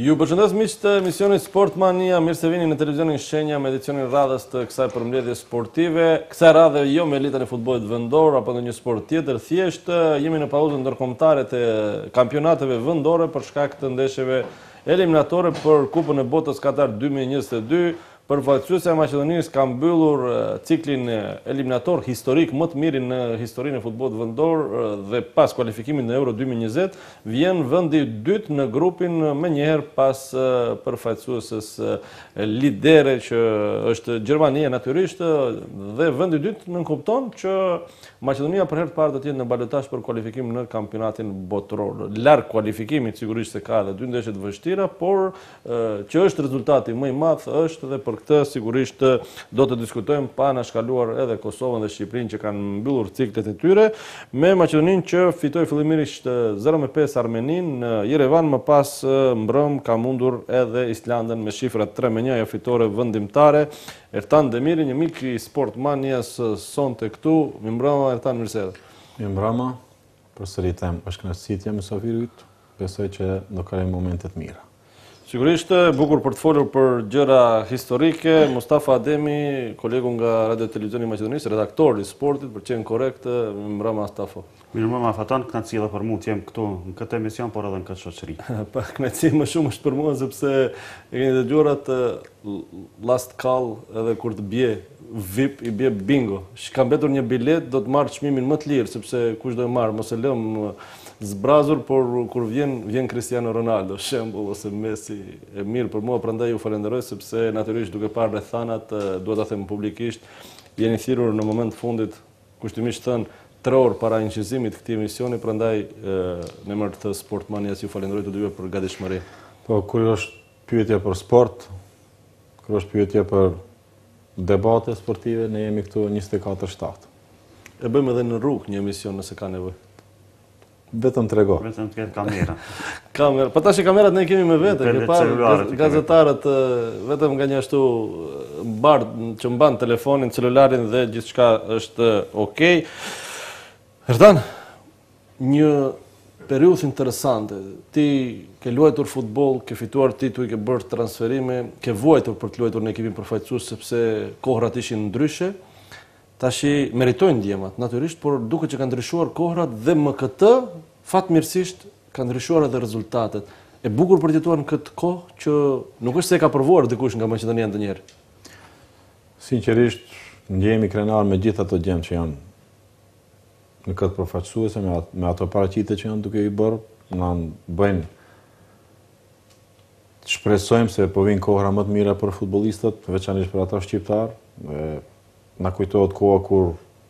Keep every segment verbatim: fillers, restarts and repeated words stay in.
Ju përshëndes miq të emisionit Sportmania, mirë se vini në televizionin Shenja me edicionin radhës të kësaj përmbledhje sportive. Kësaj radhe jo me elitën e futbollit vendor apo ndonjë sport tjetër, thjesht jemi në pauzën ndërkombëtare të kampionateve vendore për shkak të ndeshjeve eliminatore për Kupën e Botës Katar dy mijë e njëzet e dy. Përfaqësuesja e Maqedonisë ka mbyllur ciklin eliminator historik më të mirë në historinë e futbollit vendor dhe pas kualifikimit në Euro dy mijë e njëzet vjen vendi i dytë në grupin më njëherë pas përfaqësuesës lidere që është Gjermania natyrisht dhe vendi i dytë nënkupton që Maqedonia për herë të parë do të jetë në balotazh për kualifikim në kampionatin botëror. Larg kualifikimit sigurisht se ka edhe dy ndeshje të vështira, por që është rezultati më i madh është dhe për këtë sigurisht do të diskutojmë pa na shkaluar edhe Kosovën dhe Shqipërinë që kanë mbyllur ciklet e tyre, me Maqedoninë që fitoi fillimisht zero me pesë Armeninë në Yerevan, më pas mbrëm ka mundur edhe Islandën me shifrat tre me një, ajo fitore vendimtare. Ertan Demiri, një mik i Sportmanias sonte këtu. Mirëmbrëma Ertan, mirë se erdhe. Mirëmbrëma. Përsëri them, është kënaqësi të jem mysafirit. Besoj që do kalojmë momente të mira. Sigurisht, bukur për të folur për gjëra historike. Mustafa Ademi, kolegu nga Radio Televizioni Maqedonisë, redaktor i sportit, për qenë korrekt. Mirëmbrëma Mustafa. Mirëmbrëma Fatan, kënaqësi edhe për mua të jem këtu në këtë emision, por edhe në këtë shoqëri. Pa kënaqësi më shumë është për mua sepse e keni dëgjuar atë last call edhe kur të bie V I P i bie bingo. Ka mbetur një bilet, do të marr çmimin më të lirë sepse kush do e marr, mos e lëm zbrazur, por kur vjen vjen Cristiano Ronaldo, shembull, ose Messi, e mirë për mua, prandaj ju falenderoj sepse natyrisht duke parë rrethanat, duhet ta them publikisht, jeni thirrur në moment të fundit, kushtimisht thënë tre orë para incizimit këtij emisioni, prandaj në emër të Sportmanias ju falenderoj të dyve për gatishmëri. Po kur është pyetje për sport, kur është pyetje për debate sportive, ne jemi këtu njëzet e katër shtatë. E bëjmë edhe në rrugë një emision nëse ka nevojë. Vetëm trego. Vetëm të ketë kamera. Kamera. Po tash kamerat ne kemi me vete, ke parë gazetarët vetëm nga një ashtu bardh që mban telefonin, celularin dhe gjithçka është okay. Ertan, një periudhë interesante. Ti ke luajtur futboll, ke fituar tituj, ke bërë transferime, ke vuajtur për të luajtur në ekipin përfaqësues sepse kohrat ishin ndryshe. Tashi meritojnë ndjemat, natyrisht, por duke që kanë ndryshuar kohrat dhe më këtë, fatmirësisht kanë ndryshuar edhe rezultatet. E bukur për të jetuar në këtë kohë që nuk është se e ka provuar dikush nga Maqedonia ndonjëherë. Sinqerisht, ndjehemi krenar me gjithë ato gjëra që janë në këtë përfaqësuese, me, at me ato paraqitje që janë duke i bërë, na bëjnë të shpresojmë se po vinë kohra më të mira për futbollistët, veçanërisht për ata shqiptar. Na kujtohet koha kur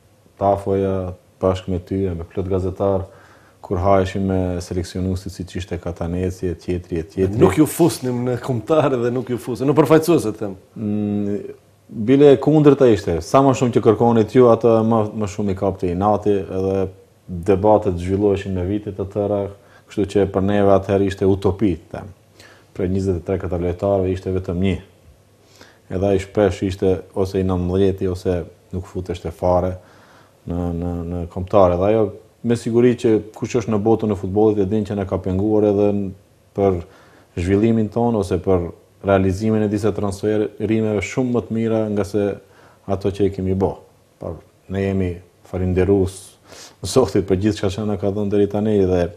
tafoja bashkë me ty, me plot gazetar, kur hajeshim me seleksionuesit siç ishte Kataneci, tjetri, tjetri. Nuk ju fusnim në kombëtare dhe nuk ju fusnim, në përfaqësuese them. Mm, bile kundërta ishte, sa më shumë që kërkonit ju, atë më, më shumë i kapte inati, edhe debatet zhvilloheshin me vite të tëra, kështu që për neve atëherë ishte utopi, them. Për njëzet e tre këta lojtarëve ishte vetëm një. Edhe ai shpesh ishte ose i nëntëdhjetë ose nuk futeshte fare në në në kombëtare. Dhe ajo me siguri që kush është në botën e futbollit e din që na ka penguar edhe për zhvillimin ton ose për realizimin e disa transferimeve shumë më të mira nga se ato që i kemi bë. Por ne jemi falënderues Zotit për gjithçka që na ka dhënë deri tani dhe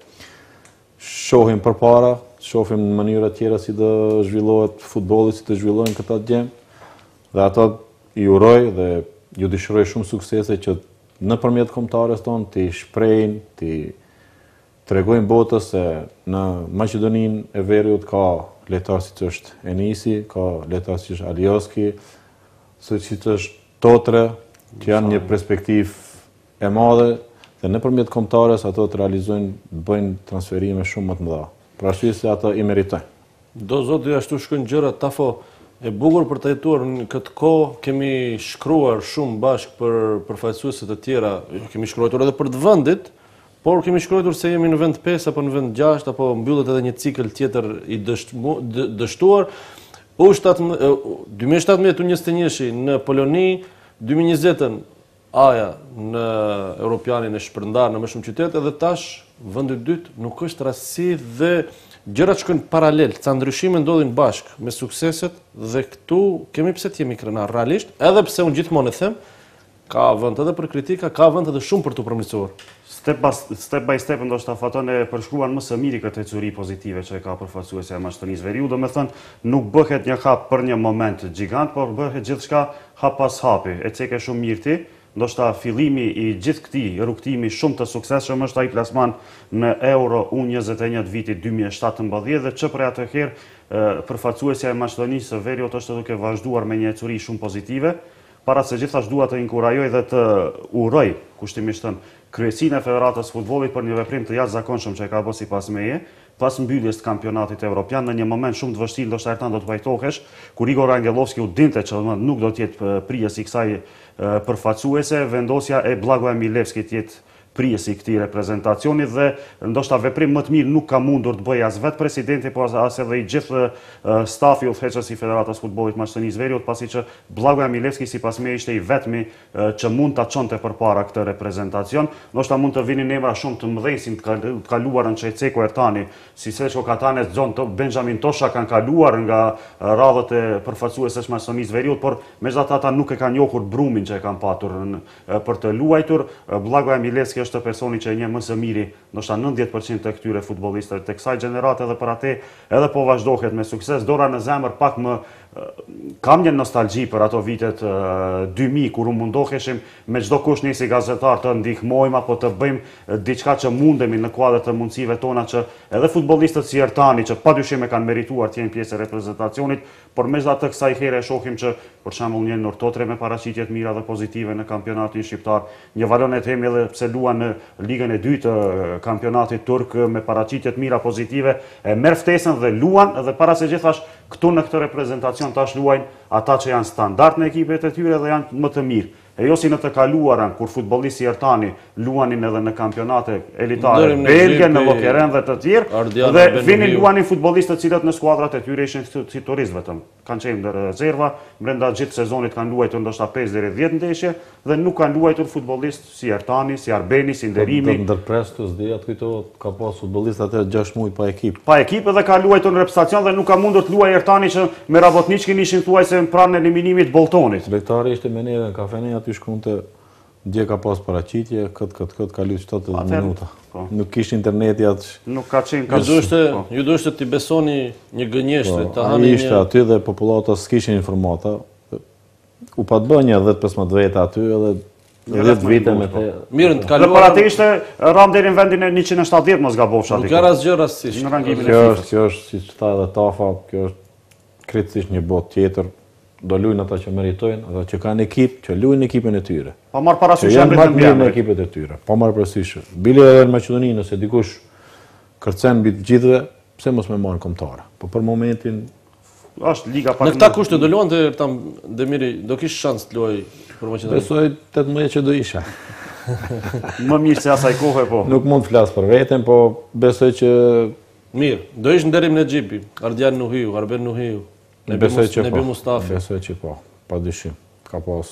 shohim përpara, shohim në mënyra tjera si do zhvillohet futbolli, si të zhvillojnë këta gjë. Dhe ato i uroj dhe ju dëshiroj shumë suksese që nëpërmjet kombëtares tonë ti shprehin, ti tregojnë botës se në Maqedoninë e Veriut ka lojtarë siç është Enisi, ka lojtarë siç është Alioski, siç është Totre, që janë një perspektivë e madhe dhe nëpërmjet kombëtares ato të realizojnë, bëjnë transferime shumë më të mëdha. Për arsye se ato i meritojnë. Do zoti ashtu shkojnë gjërat, Tafo. E bukur për të jetuar në këtë kohë, kemi shkruar shumë bashkë për përfaqësuese të tjera, kemi shkruar edhe për të vendit, por kemi shkruar se jemi në vend pesë apo në vend gjashtë apo mbyllet edhe një cikël tjetër i dështuar. U dy mijë e shtatëmbëdhjetë u njëzet e njëshi në Poloni, dy mijë e njëzet Aja në Europianin e shpërndar në më shumë qytete dhe tash vendi i dytë nuk është rastësi dhe gjërat shkojnë paralel, ca ndryshime ndodhin bashkë me sukseset dhe këtu kemi pse të jemi krenar realisht, edhe pse unë gjithmonë e them, ka vend edhe për kritika, ka vend edhe shumë për të përmirësuar. Step by step, by step ndoshta Faton e përshkruan më së miri këtë ecuri pozitive që e ka përfaqësuesja e Maqedonisë Veriut, do me thënë nuk bëhet një hap për një moment gjigant, por bëhet gjithçka hap pas hapi. E ceke shumë mirë ti, ndoshta fillimi i gjithë këtij rrugtimi shumë të suksesshëm është ai plasman në Euro U njëzet e një të vitit dy mijë e shtatëmbëdhjetë dhe që për atëherë përfaqësuesja e Maqedonisë së Veriut është duke vazhduar me një ecuri shumë pozitive. Para se gjithashtu dua të inkurajoj dhe të uroj kushtimisht thënë kryesinë e Federatës Futbollit për një veprim të jashtëzakonshëm që e ka bërë sipas meje, pas mbylljes të kampionatit evropian në një moment shumë të vështirë, ndoshta Ertan do të pajtohesh, kur Igor Angelovski u dinte që nuk do të jetë prijes i kësaj përfaqësuese, vendosja e Blagoja Milevskit të jetë prijesi i këtij reprezentacioni dhe ndoshta veprim më të mirë nuk ka mundur të bëjë as vetë presidenti, por as edhe i gjithë stafi udhëheqës i Federatës Futbollit Maqedonisë Veriut, pasi që Blagoja Milevski sipas me ishte i vetmi që mund ta çonte përpara këtë reprezentacion. Ndoshta mund të vinin emra shumë të mëdhenj si të kaluarën që Ceko Ertani, si Srećko Katanes, John Benjamin Tosha kanë kaluar nga radhët e përfaqësuesve të Maqedonisë Veriut, por megjithatë ata nuk e kanë njohur brumin që e kanë patur për të luajtur. Blagoja Milevski është personi që e njeh më së miri, ndoshta nëntëdhjetë përqind të këtyre futbollistëve të kësaj gjenerate dhe për atë edhe po vazhdohet me sukses. Dora në zemër pak më kam një nostalgji për ato vitet dy mijë kur u mundoheshim me çdo kush ne si gazetar të ndihmojmë apo të bëjmë diçka që mundemi në kuadër të mundësive tona, që edhe futbollistët si Ertani që padyshim e kanë merituar të jenë pjesë e reprezentacionit, por megjithatë kësaj here e shohim që për shembull një Nur Totre me paraqitje të mira dhe pozitive në kampionatin shqiptar, një Valon Ethemi edhe pse luan në ligën e dytë të kampionatit turk me paraqitje të mira pozitive, e merr ftesën dhe luan, dhe para se gjithash këtu në këtë reprezentacion tash luajnë ata që janë standard në ekipet e tyre dhe janë më të mirë. E jo si në të kaluarën, kur futbollisti Ertani luanin edhe në kampionate elitare, Belgje, në Lokeren dhe të tjerë, dhe vinin luanin futbollistët cilët në skuadrat e tyre ishin si turist vetëm. Kanë qenë në rezerva, brenda gjithë sezonit kanë luajtur ndoshta pesë deri dhjetë ndeshje dhe nuk kanë luajtur futbollistë si Ertani, si Arbeni, si Nderimi. Ndërpres të zdi atë kujtohet ka pas futbollistë atë gjashtë muaj pa ekip. Pa ekip edhe ka luajtur në reprezentacion dhe nuk ka mundur të luajë Ertani që me Rabotničkin ishin thuajse pranë eliminimit Boltonit. Bektari ishte me ne në kafene aty shkonte, dje ka pas paraqitje, këtë, këtë, këtë, ka luajtur shtatëdhjetë minuta. Nuk kishte interneti atë. Nuk ka qenë ka. Ju duhet të besoni një gënjeshtër, të hani një. Ishte aty dhe popullata s'kishin informata. U pa të bën një dhjetë pesëmbëdhjetë veta aty edhe dhjetë vite me te. Mirë, të kaluar. Dhe për atë ishte ram deri në vendin e njëqind e shtatëdhjetë mos gabofsh aty. Nuk ka asgjë rastisht. Në rangimin e Kjo FIFA. është, kjo është siç tha edhe Tafa, kjo është kritikisht një botë tjetër. Do luajnë ata që meritojnë, ata që kanë ekip, që luajnë ekipin e tyre. Pa marr parasysh janë emrin më të të mirë në mbiemrit. ekipet e tyre. Pa marr parasysh. Bile edhe në Maqedoni nëse dikush kërcen mbi të gjithëve, pse mos më marrin kombëtare. Po për momentin është liga pak. Në këta kushte do luante Ertan Demiri, do kish shans të luajë për Maqedoninë. Besoj tetëmbëdhjetë që do isha. Më mirë se asaj kohe po. Nuk mund të flas për veten, po besoj që mirë, do ish Nderim Nexhipi, Ardian Nuhiu, Arben Nuhiu. Besoj që Nebi po. Mustafi. Besoj që po, padyshim. Ka pas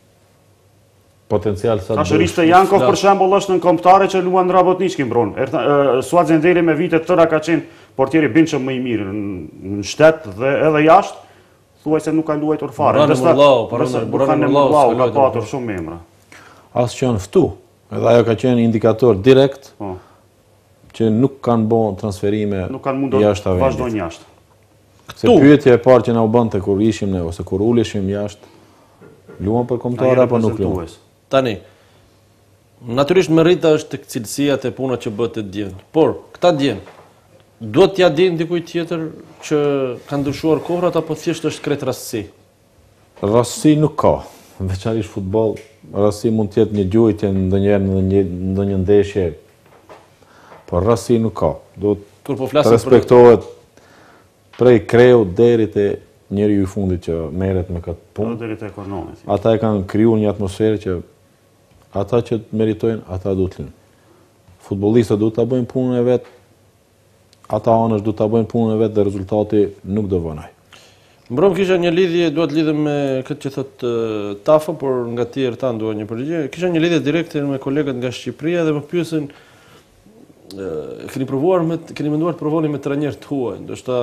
potencial sa. Tash Riste Jankov për shembull është në kombëtare që luan në Rabotničkin bron. Suadze Nderi me vite të tëra ka qenë portieri bindshëm më i mirë në shtet dhe edhe jashtë. Thuaj se nuk ka luajtur fare. Burhani Mullau ka patur shumë emra. As që janë ftu. Edhe ajo ka qenë indikator direkt që nuk kanë bën transferime jashtë. Nuk kanë mundur të vazhdojnë jashtë. Se pyetja e parë që na u bënte kur ishim ne ose kur uleshim jashtë, luam për kombëtare apo nuk luam? Tani, natyrisht merita është tek cilësia e puna që bëhet e djen. Por këta djen, duhet t'ja dinë dikujt tjetër që ka ndryshuar kohrat apo thjesht është kret rastësi? Rastësi nuk ka. Veçanërisht futboll, rastësi mund të jetë një gjujtje ndonjëherë në ndonjë ndeshje. Por rastësi nuk ka. Duhet të respektohet prej kreu deri te njeriu i fundit që merret me këtë punë. Deri te ekonomi. Ata e kanë krijuar një atmosferë që ata që meritojnë, ata duhet të luajnë. Futbollistët duhet ta bëjnë punën e vet. Ata anësh duhet ta bëjnë punën e vet dhe rezultati nuk do vonoj. Mbrom kisha një lidhje, duhet lidhem me këtë që thot Tafa, por nga ti Ertan dua një përgjigje. Kisha një lidhje direkte me kolegët nga Shqipëria dhe më pyesin keni provuar me keni menduar të provoni me trajnerët tuaj, ndoshta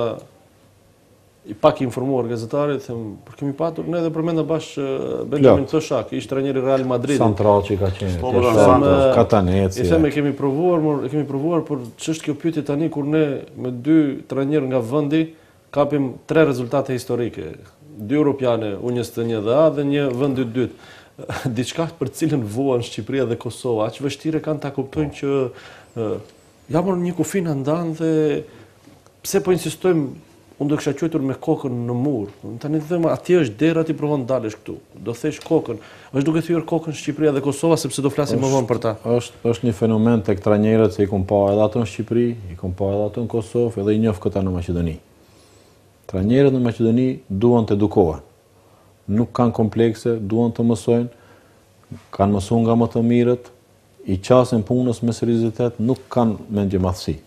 i pak informuar gazetarit, them, por kemi patur ne edhe përmenda bash Benjamin Toshak, ishte trajneri Real Madridit. Central që ka qenë, Kataneci. I them e kemi provuar, e kemi provuar, por ç'është kjo pyetje tani kur ne me dy trajnerë nga vendi kapim tre rezultate historike, dy europiane, U njëzet e një dhe A dhe një vend i dytë. Diçka për cilën vuan Shqipëria dhe Kosova, aq vështirë kanë ta kuptojnë që ja morën një kufi në ndan dhe pse po insistojmë. Unë do kisha quajtur me kokën në mur. Tani them atje është dera ti provon dalësh këtu. Do thesh kokën. Është duke thyer kokën Shqipëria dhe Kosova sepse do flasim më vonë për ta. Është është një fenomen tek trajnerët se i kom pa edhe ato në Shqipëri, i kom pa edhe ato në Kosovë, edhe i njoh këta në Maqedoni. Trajnerët në Maqedoni duan të edukohen. Nuk kanë komplekse, duan të mësojnë, kanë mësuar nga më të mirët, i qasin punës me seriozitet, nuk kanë mendje madhësi.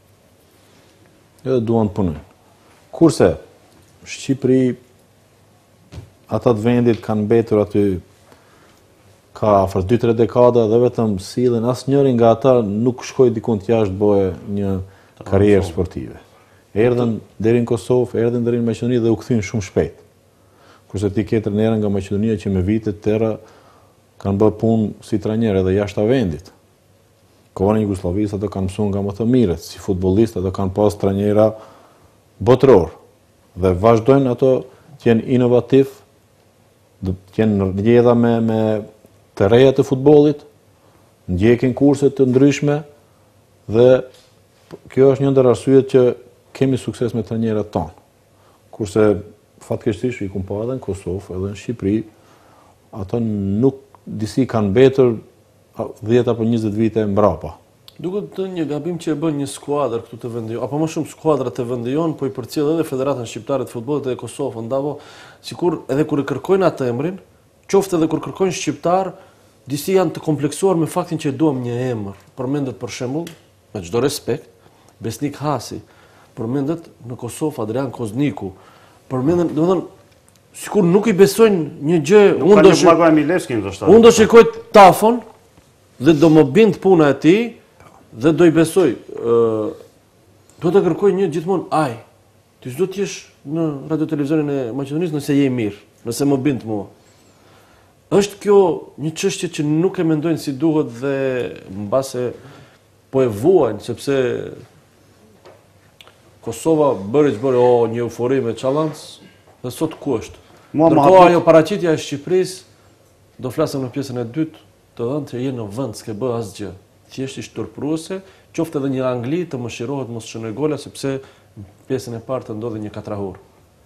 Edhe duan të punojnë. Kurse, Shqipëri, ata të vendit kanë mbetur aty ka afër dy tre dekada dhe vetëm sillen, asnjëri nga ata nuk shkoi diku jashtë bëhe një karrierë sportive. Erdhën deri në Kosovë, erdhën deri në Maqedoni dhe u kthyn shumë shpejt. Kurse ti ke trajnerë nga Maqedonia që me vitet tëra kanë bërë punë si trajnerë edhe jashtë vendit. Kohën e Jugosllavisë ato kanë mësuar nga më të mirët, si futbollistë ato kanë pas trajnera botëror dhe vazhdojnë ato të jenë inovativ, të jenë ndjedha me, me të reja të futbollit, ndjekin kurse të ndryshme dhe kjo është një ndër arsyet që kemi sukses me trajnerët tonë. Kurse fatkeqësisht i kum pa edhe në Kosovë, edhe në Shqipëri, ato nuk disi kanë mbetur dhjetë apo njëzet vite mbrapa. Duket të një gabim që e bën një skuadër këtu të vendi, apo më shumë skuadra të vendi jon, po i përcjell edhe Federatën Shqiptare të Futbollit dhe Kosovën, ndavo, sikur edhe kur e kërkojnë atë emrin, qoftë edhe kur kërkojnë shqiptar, disi janë të kompleksuar me faktin që e duam një emër. Përmendet për shembull, me çdo respekt, Besnik Hasi, përmendet në Kosovë Adrian Kozniku, përmendet, domethënë, sikur nuk i besojnë një gjë, unë do shikoj, unë do shikoj Tafon dhe do më bind puna e tij. Dhe do i besoj, do të kërkoj një gjithmonë, aj, ti s'do t'jesh në radio televizionin e Maqedonisë nëse je mirë, nëse më bind mua. Është kjo një çështje që nuk e mendojnë si duhet dhe mbase po e vuajnë, sepse Kosova bëri që bëri, o, një eufori me Çalanc, dhe sot ku është? Ndërkohë ajo paraqitja e Shqipërisë, do flasëm në pjesën e dytë, të dhënë që je në vend, s'ke bë asgjë. Thjesht ishte turpruese, qoftë edhe një Angli të mëshirohet mos shënoj gola sepse pjesën e parë të ndodhi një katrahur.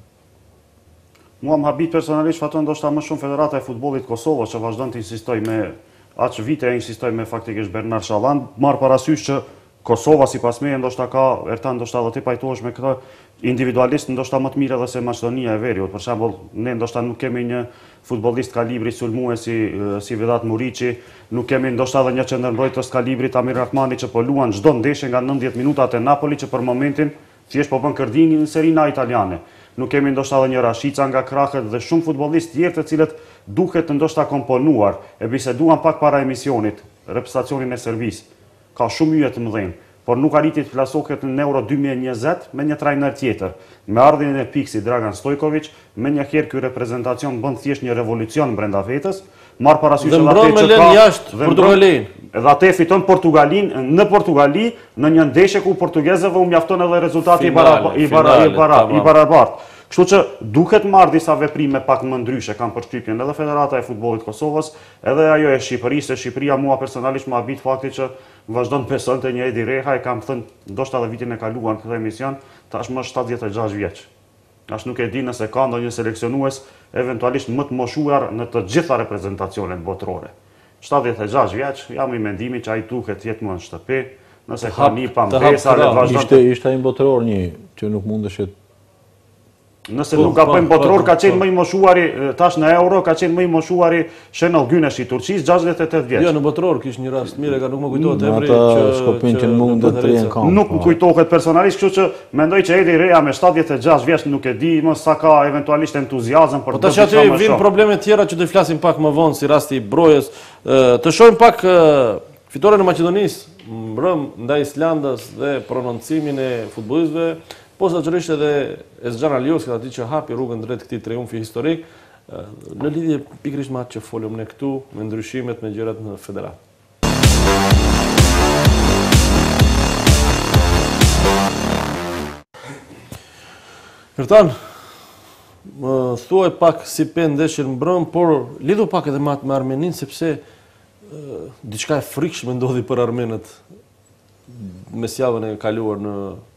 Mua më habit personalisht faton ndoshta më shumë Federata e Futbollit Kosovës që vazhdon të insistoj me aq vite e insistoj me faktikisht Bernard Çalan, marr parasysh që Kosova sipas meje ndoshta ka ertan ndoshta do të pajtohesh me këto individualist ndoshta më të mirë edhe se Maqedonia e Veriut. Për shembull, ne ndoshta nuk kemi një futbollist kalibri sulmues si si Vedat Muriçi, nuk kemi ndoshta edhe një qendërmbrojtës kalibrit Amir Rahmani që po luan çdo ndeshje nga nëntëdhjetë minutat e Napoli që për momentin thjesht po bën kërdini në Serie A italiane. Nuk kemi ndoshta edhe një Rashica nga Krahët dhe shumë futbollistë tjerë të cilët duket ndoshta komponuar. E biseduan pak para emisionit, reprezentacionin e Serbisë. Ka shumë yje të mëdhenj, por nuk arriti të plasohet në Euro dy mijë e njëzet me një trajner tjetër. Me ardhjen e Piksi Dragan Stojkovic, me një herë ky reprezentacion bën thjesht një revolucion brenda vetës, marr parasysh edhe atë që ka jashtë Portugalin. Edhe atë fiton Portugalin në Portugali në një ndeshje ku portugezëve u mjafton edhe rezultati i barabartë. Kështu që duhet marrë disa veprime pak më ndryshe, kam përshtypjen edhe Federata e Futbollit Kosovës, edhe ajo e Shqipërisë, se Shqipëria mua personalisht më habit fakti që vazhdon të besonte një Edi Reha, e kam thënë ndoshta edhe vitin e kaluar në këtë emision, tashmë është shtatëdhjetë e gjashtë vjeç. As nuk e di nëse ka ndonjë seleksionues eventualisht më të moshuar në të gjitha reprezentacionet botërore. shtatëdhjetë e gjashtë vjeç, jam i mendimit që ai duhet të jetë më në shtëpi, nëse ka një pambesa le vazhdon. Ishte ishte ai botëror një që nuk mundesh Nëse nuk ka bëjmë botëror, ka qenë më i moshuari, tash në Euro, ka qenë më i moshuari Şenol Güneş i Turqisë, gjashtëdhjetë e tetë vjeç. Jo, në botëror kish një rast mirë, ka nuk më kujtohet emri që Skopin që mundet të rinë kamp. Nuk më kujtohet personalisht, kështu që mendoj që Edi Reha me shtatëdhjetë e gjashtë vjeç nuk e di më sa ka eventualisht entuziazëm për të bërë. Po tash aty vijnë probleme tjera që do i flasim pak më vonë si rasti i Brojës. Të shohim pak Fitore në Maqedonisë, mbrëm ndaj Islandës dhe prononcimin e futbollistëve, posaçërisht edhe Ezxhan Alioski, aty që hapi rrugën drejt këtij triumfi historik, në lidhje pikërisht me atë që folëm ne këtu, me ndryshimet, me gjërat në federat. Ertan, më thuaj pak si pe ndeshjen mbrëm, por lidhu pak edhe me Armeninë, sepse diçka e frikshme ndodhi për armenët mesjavën e kaluar në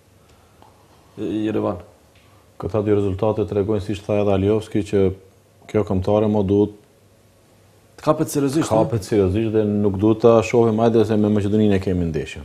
Yerevan. Këta dy rezultate tregojnë, siç tha edhe Aliovski, që kjo kombëtare më duhet të kapet seriozisht. Kapet seriozisht dhe nuk duhet ta shohim hajde se me Maqedoninë e kemi ndeshjen.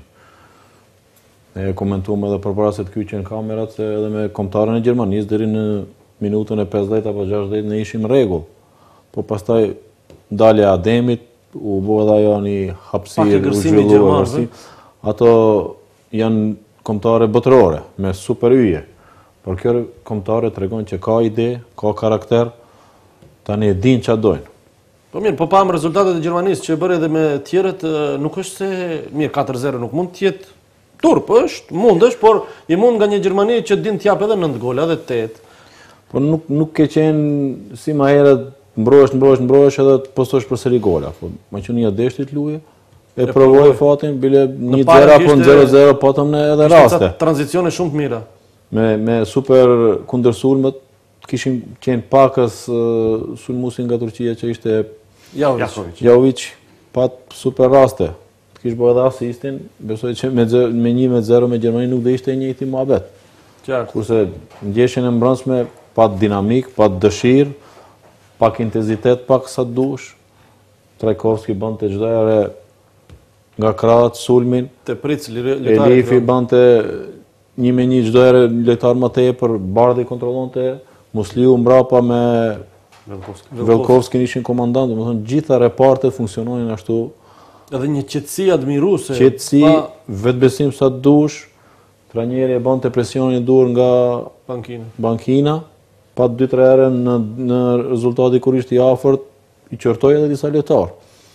Ne komentuam edhe përpara se të kyqen kamerat se edhe me kombëtaren e Gjermanisë deri në minutën e pesëdhjetë apo gjashtëdhjetë ne ishim rregull. Po pastaj dalja e Ademit u bë edhe ajo një hapësirë, u zhvillua. Ato janë kombëtare botërore me super yje. Por kjo kombëtare tregon që ka ide, ka karakter, tani e din ç'a dojnë. Po mirë, po pam rezultatet e Gjermanisë që e bëri edhe me tjerët, nuk është se mirë katër zero nuk mund të jetë turp, është, mund është, por i mund nga një Gjermani që din të jap edhe nëntë gola, edhe tetë. Po nuk nuk ke qenë si më herët mbrohesh, mbrohesh, mbrohesh edhe të postosh për seri gola. Po Maqedonia deshti të luajë, e provoi fatin, bile një zero apo zero zero patëm në edhe raste. Tranzicione shumë të mira. Me me super kundërsulmet kishin qenë pakës uh, sulmuesin nga Turqia që ishte Jović. Jović pat super raste. Të kish bërë edhe asistin, besoj që me me një me zero me Gjermani nuk do ishte e njëjti muhabet. Qartë. Kurse ndeshjen e mbrëmshme pat dinamik, pat dëshirë, pak intensitet, pak sa dush. Trajkovski bante çdo herë nga krahët sulmin. Te pric lojtari. Elifi bante një me një çdo herë lojtar më tepër, Bardhi kontrollonte, Musliu mbrapa me Velkovski ishin komandant, domethënë gjitha repartet funksiononin ashtu. Edhe një qetësi admiruese. Qetësi, vetbesim sa dush. Trajneri e bante presionin e dur nga bankina. Bankina, pa dy tre herë në në rezultati kur ishte i afërt, i qortoi edhe disa lojtar.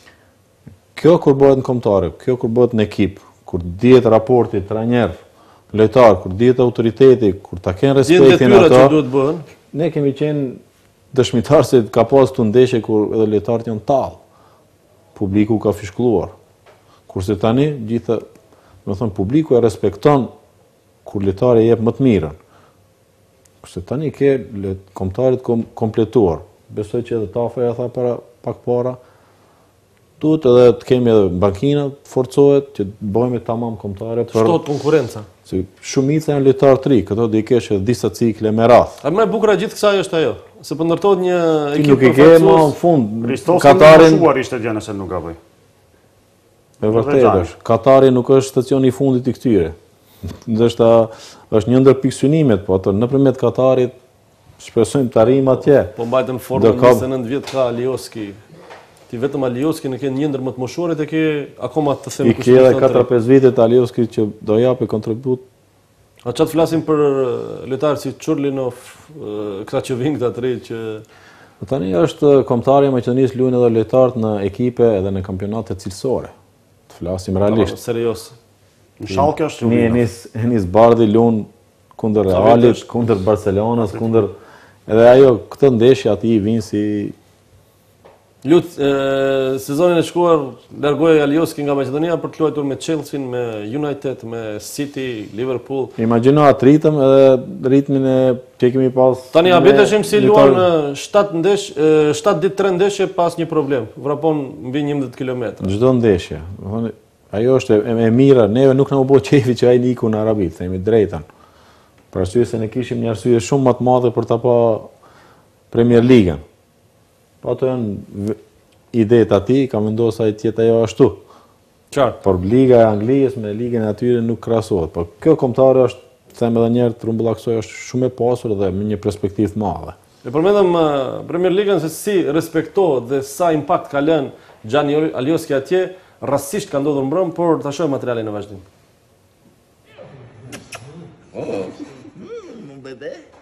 Kjo kur bëhet në kombëtare, kjo kur bëhet në ekip, kur dihet raporti trajner lojtar, kur dihet autoriteti, kur ta kenë respektin ato. Që duhet bëhen. Ne kemi qenë dëshmitar se ka pas këtu ndeshje kur edhe lojtarët janë tallë. Publiku ka fishkulluar. Kurse tani gjithë, do të thon publiku e respekton kur lojtari jep më të mirën. Kurse tani ke kombëtarit kom, kompletuar. Besoj që edhe Tafa ja tha para pak para. Duhet edhe të kemi edhe bankina forcohet që të bëjmë tamam kombëtare për shtot konkurrenca. Si shumica janë lojtarë të ri, këto do i kesh edhe disa cikle me radhë. A më e bukur gjithë kësaj është ajo, se po ndërtohet një ekip nuk i ke më në fund. Katarin shuar ishte dje nëse nuk gaboj. Me vërtet është. Katari nuk është stacioni i fundit i këtyre. Ndoshta është një ndër pikë synimet, po ato nëpërmjet Katarit shpresojmë të arrijmë atje. Po mbajtën formën njëzet e nëntë vjet ka Alioski. Ti vetëm Alioski në ke një ndër më të moshuarit e ke akoma të them kush. I ke edhe katër pesë vite të Alioski që do japë kontribut. A çat flasim për lojtarë si Çurlinov, këta që vinë këta të ri që tani është kombëtari i Maqedonisë luajnë edhe lojtarë në ekipe edhe në kampionate cilësore. Të flasim realisht. Serioz. Në Schalke është Një Enis Enis Bardhi luan kundër Realit, kundër Barcelonës, kundër edhe ajo këtë ndeshje aty vinë si Lut, sezonin e shkuar largoi Alioski nga Maqedonia për të luajtur me Chelsea, me United, me City, Liverpool. Imagjino atë ritëm edhe ritmin e që kemi pas. Tani habeteshim si luan shtat ndesh, shtat ditë tre ndeshje pas një problem. Vrapon mbi njëmbëdhjetë kilometra. Çdo ndeshje. Domethënë ajo është e, e mira, neve nuk na u bë çefi që ai niku në Arabi, themi drejtën. Për arsye se ne kishim një arsye shumë më të madhe për ta pa Premier Ligën. Po ato janë idetë aty, ka vendosur ai tjetë ajo ashtu. Qartë. Por Liga e Anglisë me ligën e atyre nuk krahasohet. Po kjo kombëtare është, them edhe një herë, trumbullaksoj është shumë e pasur dhe me një perspektivë të madhe. Ne përmendëm Premier Ligën se si respektohet dhe sa impakt ka lënë Xhani Alioski atje, rastësisht ka ndodhur mbrëm, por ta shohim materialin në vazhdim. Oh, mon bébé.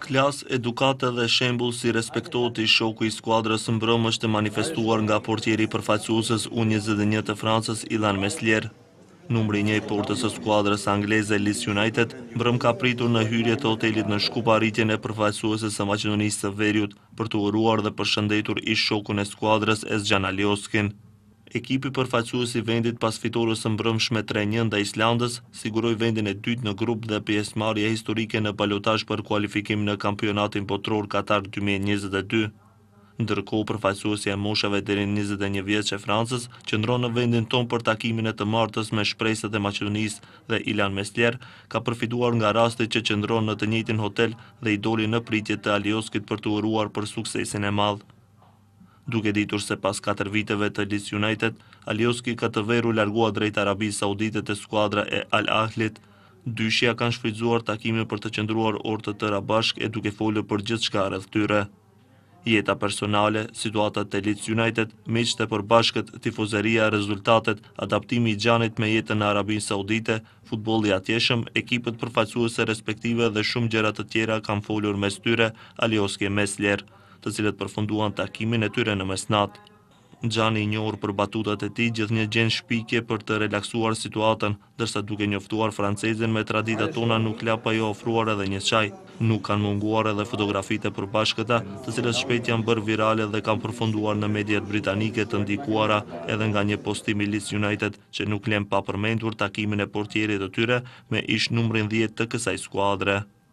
Klas, edukate dhe shembull si respektohet i shoku i skuadrës mbrëm është manifestuar nga portieri përfaqësuesës U njëzet e një të Francës Ilan Meslier. Numri një i portës së skuadrës angleze Leeds United mbrëm ka pritur në hyrje të hotelit në Shkup arritjen e përfaqësuesës së Maqedonisë së Veriut për të uruar dhe përshëndetur ish shokun e skuadrës Ezcan Alioskin. Ekipi përfaqësues i vendit pas fitores së mbrëmshme tre një ndaj Islandës siguroi vendin e dytë në grup dhe pjesëmarrje historike në balotazh për kualifikim në kampionatin botror Katar dy mijë e njëzet e dy. Ndërkohë, përfaqësuesja e moshave deri në njëzet e një vjeç e Francës qëndron në vendin tonë për takimin e të martës me shpresat e Maqedonisë dhe Ilan Meslier ka përfituar nga rasti që qëndron në të njëjtin hotel dhe i doli në pritje të Alioskit për të uruar për suksesin e madh. Duke ditur se pas katër viteve të Leeds United, Alioski ka të veru largua drejt Arabisë Saudite të skuadra e Al Ahlit, dyshja kanë shfrytzuar takimin për të qëndruar orë të tëra bashk e duke folur për gjithçka rreth tyre. Jeta personale, situatat të Leeds United, meqtë e përbashkët, tifozeria, rezultatet, adaptimi i Xhanit me jetën në Arabinë Saudite, futbolli atjeshëm, ekipet përfaqësuese respektive dhe shumë gjëra të tjera kanë folur mes tyre Alioski e Meslier, të cilët përfunduan takimin e tyre në mesnat. Xhani i njohur për batutat e tij gjithnjë gjen shpikje për të relaksuar situatën, ndërsa duke njoftuar francezin me traditat tona nuk lap ajo ofruar edhe një çaj. Nuk kanë munguar edhe fotografitë e përbashkëta, të cilët shpejt janë bërë virale dhe kanë përfunduar në mediat britanike të ndikuara edhe nga një postim i Leeds United që nuk lën pa përmendur takimin e portierit të tyre me ish numrin dhjetë të kësaj skuadre.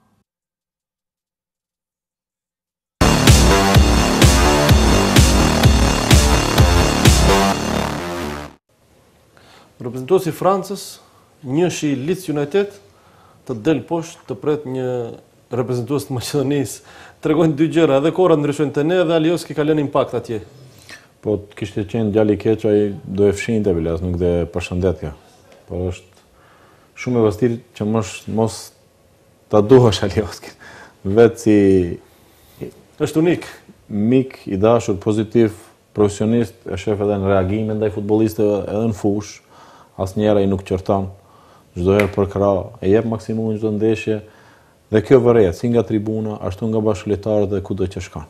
Reprezentuesi i Francës, njëshi i Leeds United, të del poshtë të pret një reprezentues të Maqedonisë. Tregojnë dy gjëra, edhe kohërat ndryshojnë te ne dhe Alioski ka lënë impakt atje. Po kishte qenë djali i keq, ai do e fshinte bilas, nuk do e përshëndetja. Po është shumë e vështirë që mos mos ta duash Alioskin. Vetë si është unik, mik i dashur, pozitiv, profesionist, e shef edhe në reagime ndaj futbollistëve edhe në fushë. Asnjëherë ai nuk qërton, çdo herë për krah, e jep maksimumin çdo ndeshje. Dhe kjo vëret si nga tribuna, ashtu nga bashkëlojtarët dhe kudo që shkon.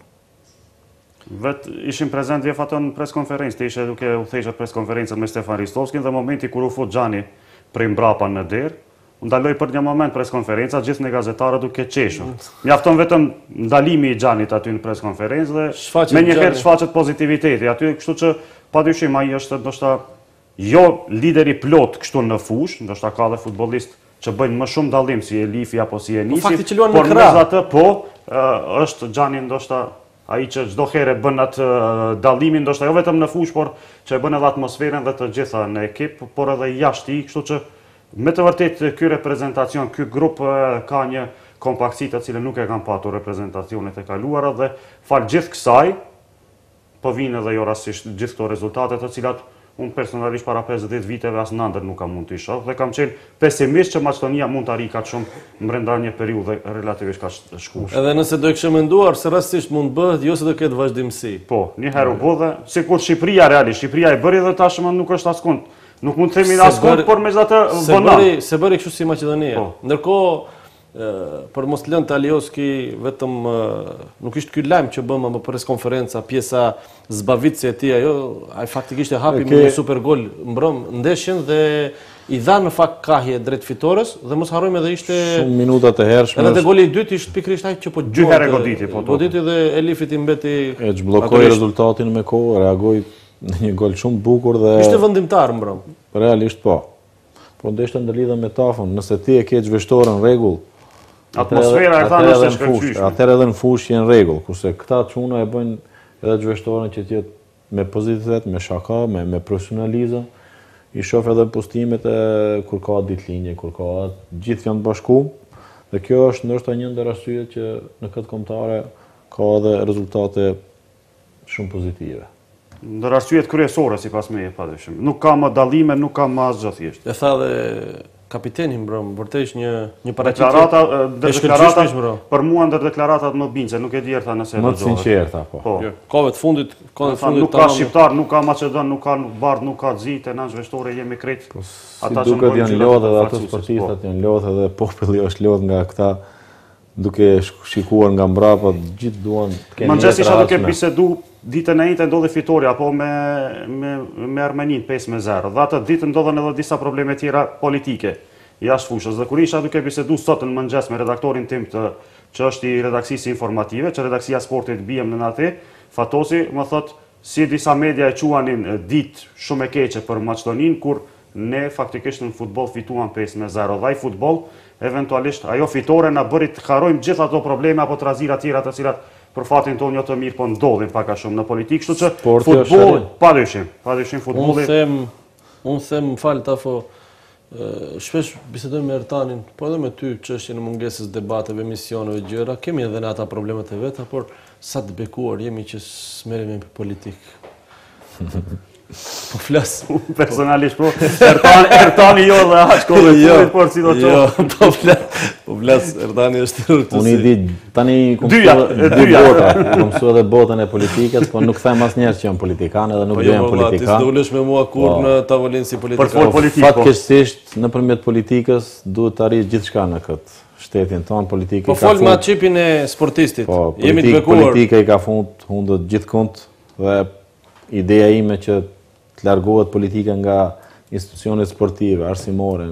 Vet ishim prezent vjef ato në preskonferencë, të ishe duke u theshur preskonferencën me Stefan Ristovskin dhe momenti kur u fut Xhani prej mbrapa në derë, u ndaloi për një moment preskonferenca, gjithë ne gazetarët duke qeshur. Mjafton vetëm ndalimi i Xhanit aty në preskonferencë dhe menjëherë shfaqet pozitiviteti aty, kështu që padyshim ai është ndoshta jo lideri plot kështu në fush, ndoshta ka dhe futbollist që bëjnë më shumë dallim si Elifi apo si Enisi, por megjithatë po është Xhani ndoshta ai që çdo herë bën atë dallimin, ndoshta jo vetëm në fush, por që e bën edhe atmosferën dhe të gjitha në ekip, por edhe jashtë i, kështu që me të vërtet ky reprezentacion, ky grup ka një kompaktësi të cilën nuk e kanë patur reprezentacionet e kaluara dhe fal gjithë kësaj po vinë edhe jo rastisht gjithë këto rezultate të cilat unë personalisht para pesëdhjetë viteve as nëndër nuk kam mund të shoh dhe kam qenë pesimist që Maqedonia mund të arrijë kaq shumë brenda një periudhe relativisht kaq të shkurtër. Edhe nëse do e kishë menduar se rastisht mund bëhet, jo se do ketë vazhdimsi. Po, një herë u bë dhe sikur Shqipëria realisht, Shqipëria e bëri dhe tashmë nuk është askund. Nuk mund të themi askund, por megjithatë vonon. Se bëri kështu si Maqedonia. Ndërkohë për mos lënë të Alioski vetëm nuk ishte ky lajm që bëm më preskonferenca, pjesa zbavitëse e tij, ajo ai faktikisht e hapi me një super gol mbrëm ndeshjen dhe i dha në fakt kahje drejt fitores dhe mos harrojmë edhe ishte shumë minuta të hershme. Edhe goli i dytë ishte pikërisht ai që po dy herë goditi, po. Goditi dhe Elifit i mbeti e zhbllokoi rezultatin me kohë, reagoi në një gol shumë bukur dhe ishte vendimtar mbrëm. Realisht po. Po ndeshta ndërlidhe me Tafën, nëse ti e ke zhveshtorën rregull, atmosfera e thanë është e shkëlqyeshme. Atëherë edhe në fushë janë rregull, kurse këta çuna e bëjnë edhe zhveshtorën që të jetë me pozitivitet, me shaka, me me profesionalizëm. I shoh edhe postimet e kur ka ditëlinje, kur ka gjithë janë bashku. Dhe kjo është ndoshta një ndër arsyet që në këtë kombëtare ka edhe rezultate shumë pozitive. Ndër arsyet kryesore sipas meje padyshim. Nuk ka më dallime, nuk ka më asgjë thjesht. E tha dhe kapiteni mbrëm, vërtet një një paraqitje. Deklarata, deklarata për mua ndër deklaratat më binjse, nuk e di erta nëse do të. Më sinqert po. Po. Kohëve të fundit, kohëve të fundit nuk ka shqiptar, nuk ka maqedon, nuk ka bardh, nuk ka xite, na zhveshtore jemi krejt. Ata që duket janë lodhë dhe ato sportistat janë lodhë dhe populli është lodhë nga këta duke shikuar nga mbrapa, gjithë duan të kenë Mëngjes isha duke hatshme. bisedu ditën e njëjtë ndodhi fitoria apo me me me Armenin pesë me zero. Dhe atë ditë ndodhen edhe disa probleme tjera politike jashtë fushës. Dhe kur isha duke bisedu sot në mëngjes me redaktorin tim të që është i redaksisë informative, që redaksia sportit bijem në atë, Fatosi më thot si disa media e quanin ditë shumë e keqe për Maqedonin, kur ne faktikisht në futboll fituam pesë me zero. Dhe ai futboll eventualisht ajo fitore na bëri të harrojmë gjithë ato probleme apo trazira tjera të cilat për fatin tonë jo të mirë po ndodhin pak a shumë në politikë, kështu që futbolli padyshim, padyshim futbolli. Unë them, unë them, më fal Tafo, shpesh bisedojmë me Ertanin, po edhe me ty çështjen e mungesës debateve, emisioneve, gjëra, kemi edhe ne ata problemet e veta, por sa të bekuar jemi që s'merremi me politikë. Po flas personalisht po Ertani Ertani jo dhe aq kohë jo por si do të jo po flas po flas Ertani është rrugës. Unë i di tani kum dy bota, kum mësua edhe botën e politikës, po nuk them asnjëherë që jam politikan edhe nuk jam politikan. Po jo, ti s'dulesh me mua kur në tavolinë si politikan. Për politikë. Fatkeqësisht nëpërmjet politikës duhet të arrish gjithçka në këtë shtetin ton, politika. Po fol me çipin e sportistit. Jemi të bekuar. Politika i ka fund hundët gjithkund dhe ideja ime që të largohet politika nga institucionet sportive, arsimore,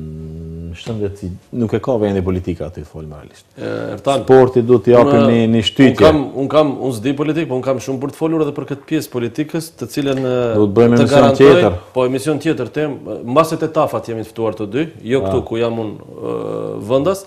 në shëndetësi, nuk e ka vendi politika aty të folë realisht. Sporti du të japim një shtytje. Unë kam, unë s'di politikë, po unë kam shumë për të folur edhe për këtë pjesë politikës, të cilën të garantoj, po emision tjetër tem, mbaset e tafat jemi të ftuar të dy, jo këtu ku jam unë vendas,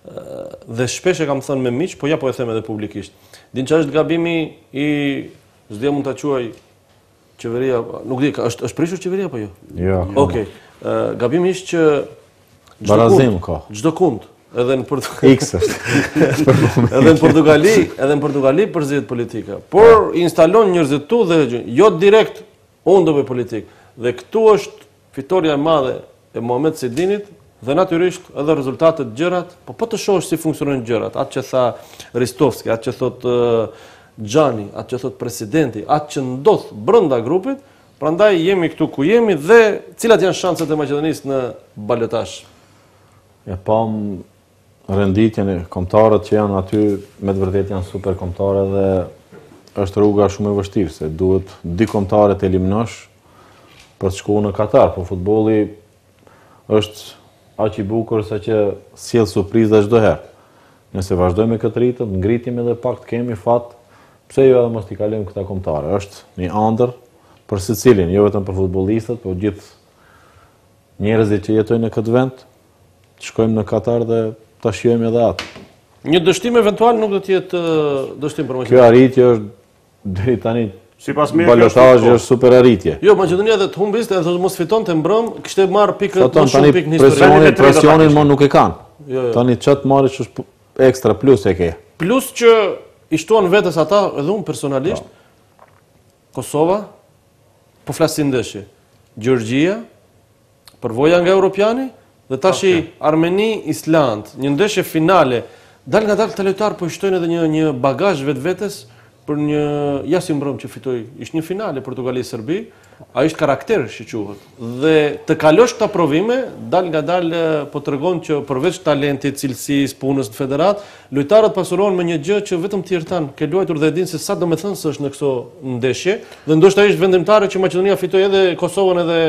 dhe shpesh e kam thënë me miq, po ja po e them edhe publikisht. Din që është gabimi i, s'di mund ta quaj qeveria, nuk di, është është prishur qeveria apo jo? Jo. Okej. Gabimi është që barazim ka. Çdo kund, edhe në Portugali. X është. Edhe në Portugali, edhe në Portugali përzihet politika. Por instalon njerëzit tu dhe jo direkt unë do bëj politikë. Dhe këtu është fitoria e madhe e Muhamet Sedinit dhe natyrisht edhe rezultatet gjërat, po po të shohësh si funksionojnë gjërat, atë që tha Ristovski, atë që thotë Gjani, atë që thot presidenti, atë që ndodh brenda grupit, prandaj jemi këtu ku jemi dhe cilat janë shanset e Maqedonisë në balotazh. Ja pam renditjen e kombëtarët që janë aty, me të vërtetë janë super kombëtarë dhe është rruga shumë e vështirë se duhet dy kombëtarë të eliminosh për të shkuar në Katar, po futbolli është aq i bukur sa që sjell surpriza çdo herë. Nëse vazhdojmë me këtë ritëm, ngritim edhe pak të kemi fat. Pse jo edhe mos t'i kalojmë këta kombëtare? Është një ëndër për secilin, jo vetëm për futbollistët, por gjithë njerëzit që jetojnë në këtë vend, të shkojmë në Katar dhe ta shijojmë edhe atë. Një dështim eventual nuk do të jetë dështim për Maqedoninë. Kjo arritje është deri tani sipas me balotazhi është super arritje. Jo, Maqedonia dhe të humbiste edhe mos fitonte mbrëm, kishte marr pikë më shumë pikë në histori. Presionin, presionin më nuk e kanë. Tani çat marrësh është ekstra plus e ke. Plus që i shtuan vetës ata, edhe unë personalisht, Kosova, po flasin ndeshje, Gjorgjia, përvoja nga Europiani, dhe tashi Armeni, Island, një ndeshje finale, dal nga dal të lojtarë po i shtojnë edhe një, një bagazh vetë vetës, për një jasi mbrëm që fitoj, ishtë një finale Portugali-Serbi, a ishtë karakter që quhet. Dhe të kalosh këta provime, dal nga dal po të regon që përveç talentit, cilësis, punës në federat, lojtarët pasurohen me një gjë që vetëm tjertan ke luajtur dhe din se sa do me thënë së është në këso ndeshje, dhe ndoshta ishtë vendimtare që Maqedonia fitoj edhe Kosovën edhe,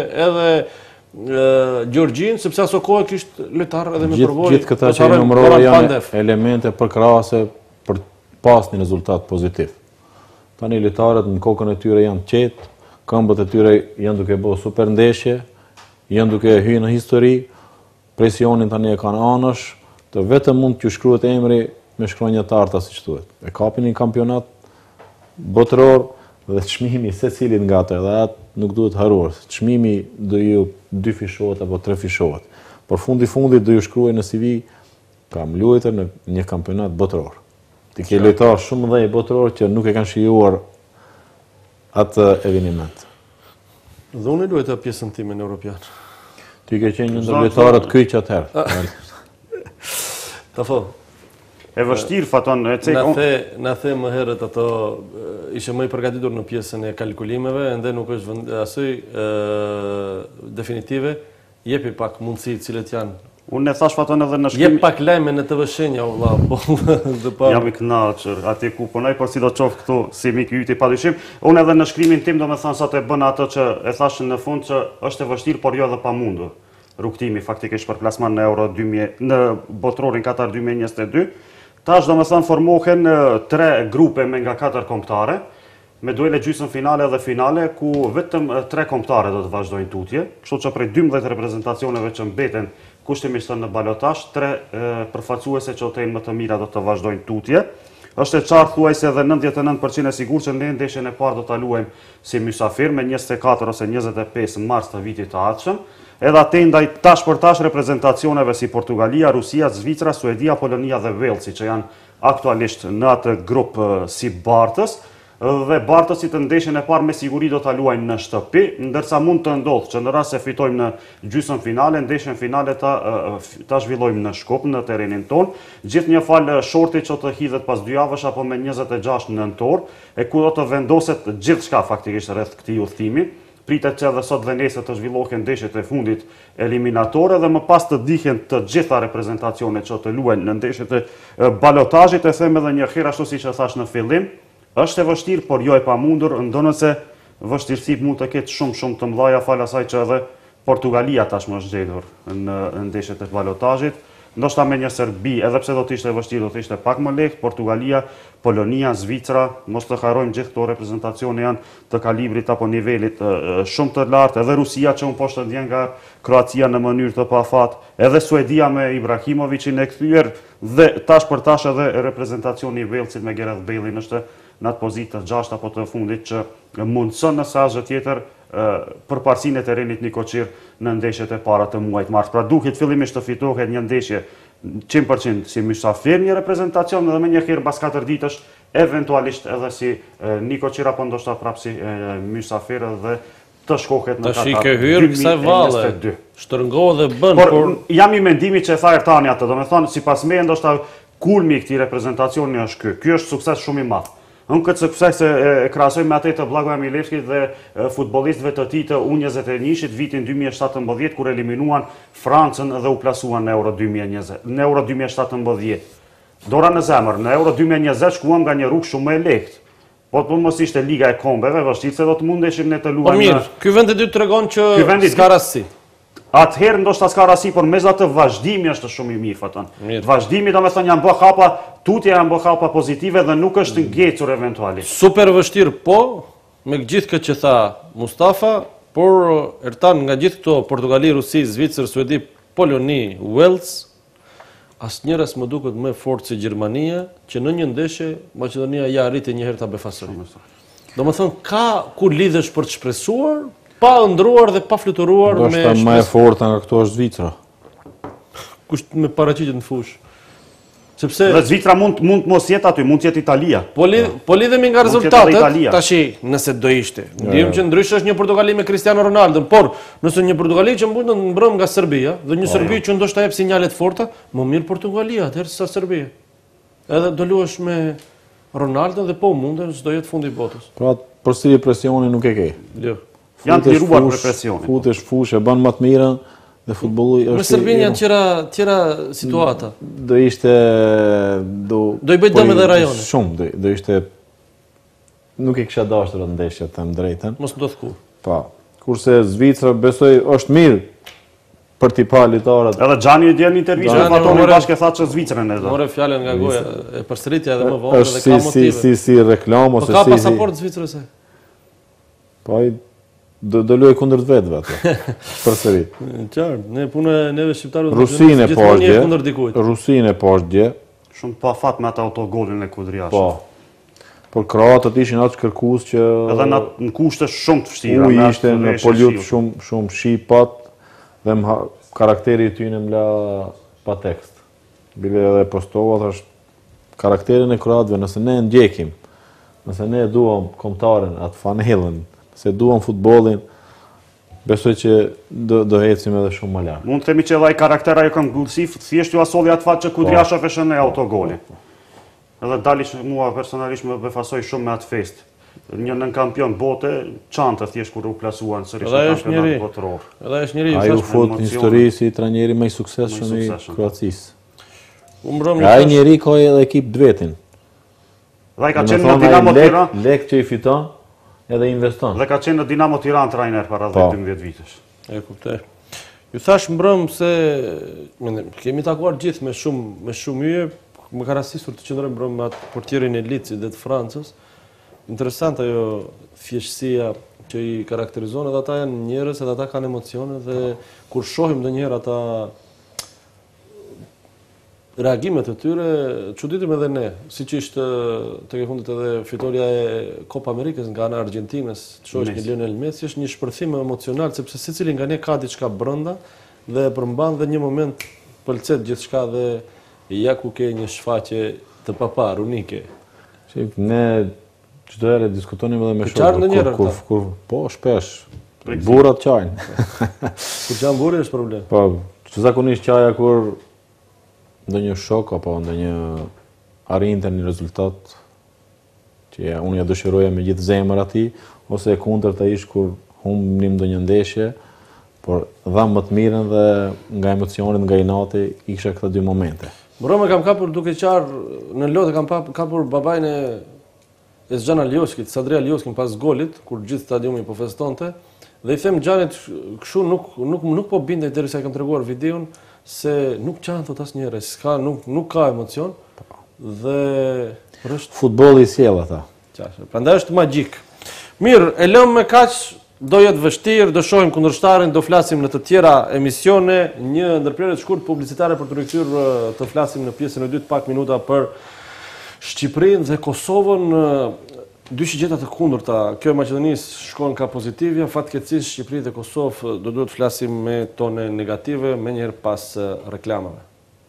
edhe Gjorgjin, sepse aso kohë kishtë lojtarë edhe me përvoj. Gjithë këta që i numërova janë elemente përkrahase për pas një rezultat pozitiv. Tani lojtarët në kokën e tyre janë qetë, këmbët e tyre janë duke bërë super ndeshje, janë duke hyrë në histori, presionin tani e kanë anësh, të vetëm mund t'ju shkruhet emri me shkronja të arta siç thuhet. E kapin një kampionat botëror dhe çmimi secilit nga ato, edhe atë nuk duhet haruar. Çmimi do ju dy fishohet apo tre fishohet. Por fundi fundit do ju shkruaj në C V kam luajtur në një kampionat botëror. Ti ke lojtar shumë mëdhenj botëror që nuk e kanë shijuar atë eveniment. Dhe unë e luajta pjesën time në Europian. Ty ke qenë një ndër lojtarët kyç atëherë. Ta thon. E vështirë faton e cek. Na the, na the më herët ato ishe më i përgatitur në pjesën e kalkulimeve, ende nuk është asoj definitive, jepi pak mundësi cilët janë Unë e thash faton edhe në Je shkrim. pak lajme në T V Shenja, valla, po. Jam i kënaqur atje ku punoj, por sidoqoftë këtu si mik i yti padyshim. Unë edhe në shkrimin tim domethënë sa të bën atë që e thash në fund që është e vështirë por jo edhe pamundur. Rrugtimi faktikisht për plasman në Euro dy mijë në botrorin Katar dy mijë e njëzet e dy. Tash domethënë formohen tre grupe me nga katër kombëtare, me duele gjysmë finale dhe finale, ku vetëm tre kombëtare do të vazhdojnë tutje, kështu që prej dymbëdhjetë reprezentacioneve që mbeten kushtimisht në balotazh, tre përfaqësuese që otejnë më të mira do të vazhdojnë tutje. Është e qartë thuajse edhe nëntëdhjetë e nëntë përqind e sigurt që ne ndeshjen e parë do ta luajmë si mysafir me njëzet e katër ose njëzet e pesë mars të vitit të ardhshëm. Edhe atë ndaj tash për tash reprezentacioneve si Portugalia, Rusia, Zvicra, Suedia, Polonia dhe Velsi që janë aktualisht në atë grup si Bartës. Dhe Bartësit të ndeshjen e parë me siguri do ta luajnë në shtëpi, ndërsa mund të ndodhë që në rast se fitojmë në gjysmë finale, ndeshjen finale ta, ta zhvillojmë në Shkup, në terrenin ton, gjithë një falë shorti që të hidhet pas dy javësh apo me njëzet e gjashtë nëntor, e ku do të vendoset gjithë shka faktikisht rreth këtij udhëtimi. Pritet që edhe sot dhe nesër të zhvillohen ndeshjet e fundit eliminatore dhe më pas të dihen të gjitha reprezentacionet që të luajnë në ndeshjet e balotazhit. E them edhe një herë ashtu siç e thash në fillim, është e vështirë, por jo e pamundur, ndonëse vështirësit mund të ketë shumë shumë të mëdha fal asaj që edhe Portugalia tashmë është gjetur në ndeshjet e balotazhit. Ndoshta me një Serbi, edhe pse do të ishte vështirë, do të ishte pak më lehtë. Portugalia, Polonia, Zvicra, mos të harrojmë gjithë këto reprezentacione janë të kalibrit apo nivelit shumë të lartë, edhe Rusia që unë poshtë ndjen nga Kroacia në mënyrë të pafat, edhe Suedia me Ibrahimovicin e kthyer dhe tash për tash edhe reprezentacioni i Velsit me Gareth Bale është në atë pozitë të gjashtë apo të fundit që mundson në sazhe tjetër përparësinë e terrenit Nikoqir në ndeshjet e para të muajit mars. Pra duhet fillimisht të fitohet një ndeshje njëqind përqind si mysafir një reprezentacion dhe më një herë pas katër ditësh eventualisht edhe si Nikoqir apo ndoshta prapë si mysafir dhe të shkohet në Katar. Tash i ke hyrë kësaj valle. Shtrëngohet dhe bën, por, por jam i mendimit që e tha Ertani atë, domethënë sipas meje ndoshta kulmi i këtij reprezentacioni është ky. Ky është sukses shumë i madh. Unë këtë sukses e krahasoj me atë të Blagoja Milevskit dhe futbollistëve të tij të U njëzet e një-shit vitin dy mijë e shtatëmbëdhjetë kur eliminuan Francën dhe u plasuan në Euro dy mijë e njëzet, në Euro dy mijë e shtatëmbëdhjetë. Dora në zemër, në Euro dy mijë e njëzet shkuam nga një rrugë shumë më e lehtë. Po të mos ishte Liga e Kombeve, vështirë se do të mundeshim ne të luajmë. Po mirë, ky vend i dytë tregon që s'ka rasti. Atëherë ndoshta s'ka rasti, por mezatë vazhdimi është shumë i mirë, faton. Vazhdimi domethënë janë bë hapa, tutje janë bë hapa pozitive dhe nuk është ngecur eventualisht. Super vështirë po, me gjithë këtë që tha Mustafa, por Ertan nga gjithë këto Portugali, Rusi, Zvicër, Suedi, Poloni, Wales, asnjëra s'më duket më fortë se Gjermania, që në një ndeshje Maqedonia ja arriti një herë ta befasojë. Domethënë ka ku lidhesh për të shpresuar, pa ndruar dhe pa fluturuar me shpresë. Do është më e forta nga këto është Zvicra. Kusht me paraqitjet në fushë. Sepse dhe Zvicra mund mund mos jetë aty, mund të jetë Italia. Po lidh, po lidhemi nga rezultatet. Tashi, nëse do ishte. Ndiem që ndryshe është një Portugali me Cristiano Ronaldo, por nëse një Portugali që mund të mbrëm nga Serbia dhe një Serbi që ndoshta jep sinjale të forta, më mirë Portugalia atëherë se Serbia. Edhe do luash me Ronaldo dhe po mundë, s'do jetë fundi i botës. Pra, përsëri presioni nuk e ke. Jo. Janë të liruar për presionin. Futesh fushë, e bën më të mirën dhe futbolli është. Me Serbinë janë tjera tjera situata. Do ishte do do i bëj dëm edhe rajonit. Shumë, do, do ishte nuk e kisha dashur atë ndeshje, të them drejtën. Mos ndodh kur. Po. Kurse Zvicra besoj është mirë për t'i pa lojtarët. Edhe Xhani dje në intervistë me Fatoni bashkë thatë që Zvicrën e do. Morë fjalën nga goja e përsëritja edhe më vonë dhe ka motive. Si si si reklam ose si. Po ka pasaport Zvicrës ai. Po ai do do luaj kundër vetëve atë. Përsëri. Qartë, ne punë neve shqiptarëve Rusinë e poshtë kundër dikujt. Rusinë e poshtë dje. Shumë pa fat me atë autogolin e Kudriash. Po. Por kroatët ishin atë kërkues që edhe në, në kushte shumë të vështira, me ishte në polut shumë shumë shipat dhe më karakteri i tyre më la pa tekst. Bile edhe postova thash karakterin e kroatëve, nëse ne ndjekim, nëse ne duam kombëtaren atë fanellën, se duam futbollin, besoj që do, do ecim edhe shumë më lart. Mund të themi që edhe ai karakter ajo ka ngullsi, thjesht ju asolli atë fat që Kudriash e feshën në autogolin. Edhe dalish mua personalisht më befasoj shumë me atë fest. një nën kampion bote, çanta thjesht kur u plasuan sërish Edhe në është njëri. kampionat botëror. Edhe është njëri. Ai u thash, fut në emocione. histori si trajneri më i suksesshëm Më i i suksesshëm. Kroacisë. U mbrëm E ai njeri ka edhe ekip të vetin. Dhe ai ka Do qenë me në thonë, ai Dinamo lek, Tiranë, lek që i fiton edhe investon. dhe ka qenë në Dinamo Tiranë trajner para Po. dhjetë dymbëdhjetë vitesh. E kuptoj. Ju thash mbrëm se mende, kemi takuar gjithë me shumë me shumë yje, më ka rastisur të qëndroj mbrëm me atë portierin e Licit dhe të Francës. Interesante ajo thjeshtësia që i karakterizon, edhe ata janë njerëz, edhe ata kanë emocione dhe kur shohim ndonjëherë ata reagimet e tyre, çuditim edhe ne, siç ishte tek e fundit edhe fitoria e Copa Amerikës nga ana e Argjentinës, të shohësh një Messi. Lionel Messi, është një shpërthim emocional sepse secili nga ne ka diçka brenda dhe e përmban dhe një moment pëlqet gjithçka dhe ja ku ke një shfaqje të papar, unike. Shif, ne çdo herë diskutonim edhe me Për qarë shokët. ndonjëherë Kur, ata? kur, po, shpesh. Burrat qajnë. Kur janë burri është problem. Po, që zakonisht qaja kur ndonjë shok apo ndonjë arrinte një rezultat që ja, unë ja dëshiroja me gjithë zemër atij, ose e kundërta ish kur humbnim ndonjë ndeshje, por dha më të mirën dhe nga emocionet, nga inati, isha këta dy momente. Mbrëmë kam kapur duke qarë në lotë kam pap- kapur babajnë e Ezxhan Alioskit, Sadri Alioskin pas golit, kur gjithë stadiumi po festonte, dhe i them Xhanit kështu nuk nuk nuk po bindej derisa i kam treguar videon se nuk qanë thot asnjëherë, s'ka nuk nuk ka emocion dhe për është Futbolli i sjell ata. qashë. Prandaj është magjik. Mirë, e lëm me kaq, do jetë vështirë, do shohim kundërshtarin, do flasim në të tjera emisione, një ndërprerje të shkurt publicitare për të rikthyer të flasim në pjesën e dytë pak minuta për Shqipërinë dhe Kosovën, dy shigjeta të kundërta. Kjo e Maqedonisë shkon ka pozitivja, fatkeqësisht Shqipëri dhe Kosovë do duhet flasim me tone negative, menjëherë pas reklamave.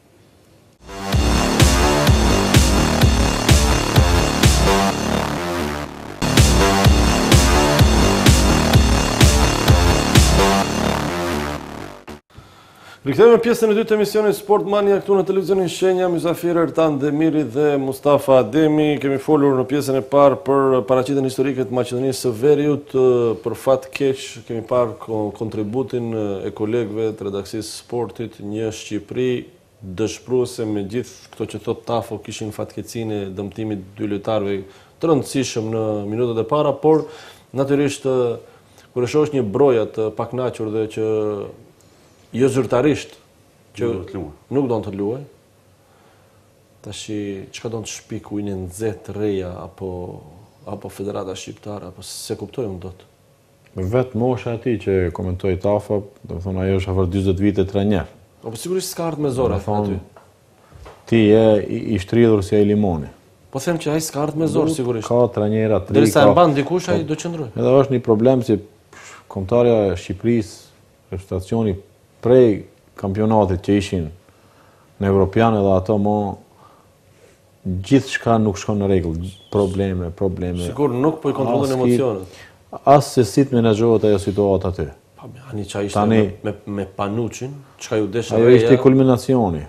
Rikthehemi në pjesën e dytë të emisionit Sport Mania këtu në televizionin Shenja, mysafir Ertan Demiri dhe Mustafa Ademi. Kemi folur në pjesën e parë për paraqitjen historike të Maqedonisë së Veriut. Për fat keq kemi parë kontributin e kolegëve të redaksisë Sportit, një Shqipëri dëshpëruese me gjithë këto që thot Tafo kishin fatkeqësinë e dëmtimit dy lojtarëve të rëndësishëm në minutat e para, por natyrisht kur e shohësh një brojë të pakënaqur dhe që jo zyrtarisht që Nuk do të luaj. nuk do të luaj. Tashi çka do të shpik ujin e nxehtë reja apo apo Federata Shqiptare apo se kuptoj unë dot. Vetë mosha e tij që komentoi Tafa, do të thonë ajo është afër dyzet vite trajner. Po sigurisht s'ka ardhur me zore Do të thonë, aty. Ti je i, i shtridhur si ai limoni. Po them që ai s'ka ardhur me zore sigurisht. Ka trajnera të ri. Derisa e ka- mban dikush ai do qëndroj. Edhe është një problem si kombëtarja e Shqipërisë, reprezentacioni prej kampionatit që ishin në Evropian edhe ato mo gjithçka nuk shkon në rregull, probleme, probleme. Sigur nuk po i kontrollojnë As ki- emocionet. As se si të menaxhohet ajo situata aty. Pa ani çka ishte Tani- me, me me Panuçin, çka ju desha Ajo ishte reja. kulminacioni.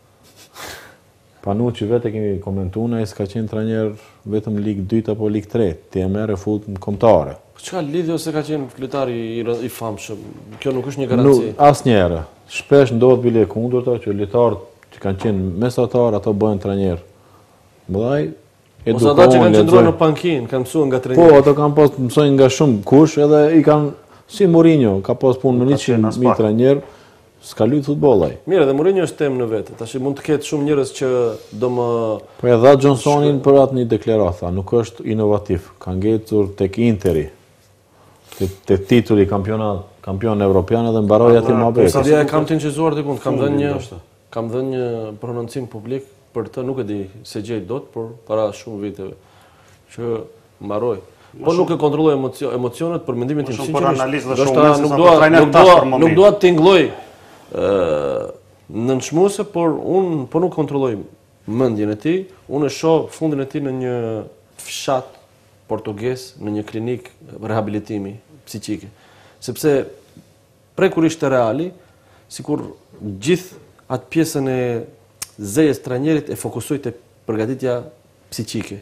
Panuçi vetë e kemi komentuar, ai s'ka qenë trajner vetëm Ligë dytë apo Ligë tre, ti e merr e fut në kombëtare. Çka lidhje ose ka qenë lojtari i, rë- i famshëm? Kjo nuk është një garanci. Nuk, asnjëherë. Shpesh ndodh bile e kundërta që lojtarët që kanë qenë mesatar ato bëhen trajner. Mëdhaj Ose ata që kanë qëndruar në pankinë, kanë mësuar nga Po, trajneri. ato kanë pas mësojnë nga shumë kush edhe i kanë si Mourinho, ka pas punë me Ka qenë njëqind as mijë pak. trajner, s'ka luajt futboll ai. Mirë, dhe Mourinho është temë në vetë. Tash mund të ketë shumë njerëz që do më Po e dha Johnsonin për atë një deklaratë, tha, nuk është inovativ, ka ngecur tek Interi. Te, te titulli kampionat, kampion evropian edhe mbaroi aty Ata- më sa bëj. dia e kam të inqizuar diku, kam Fundi, dhënë një ndoshta. kam dhënë një prononcim publik për të, nuk e di se gjej dot, por para shumë viteve që mbaroi. Po nuk e kontrolloj emocio, emocionet për mendimin tim shumë sinqerisht. për analizë dhe ndoshta shumë, se nuk sa dua për trajner nuk tash dua për nuk momentin. dua të tingëlloj ë nënçmuese, por un po nuk kontrolloj mendjen e tij. Unë e shoh fundin e tij në një fshat portugez, në një klinik rehabilitimi psiqike. Sepse prej kur ishte Reali, sikur gjithë atë pjesën e zejes trajnerit e fokusoi te përgatitja psiqike.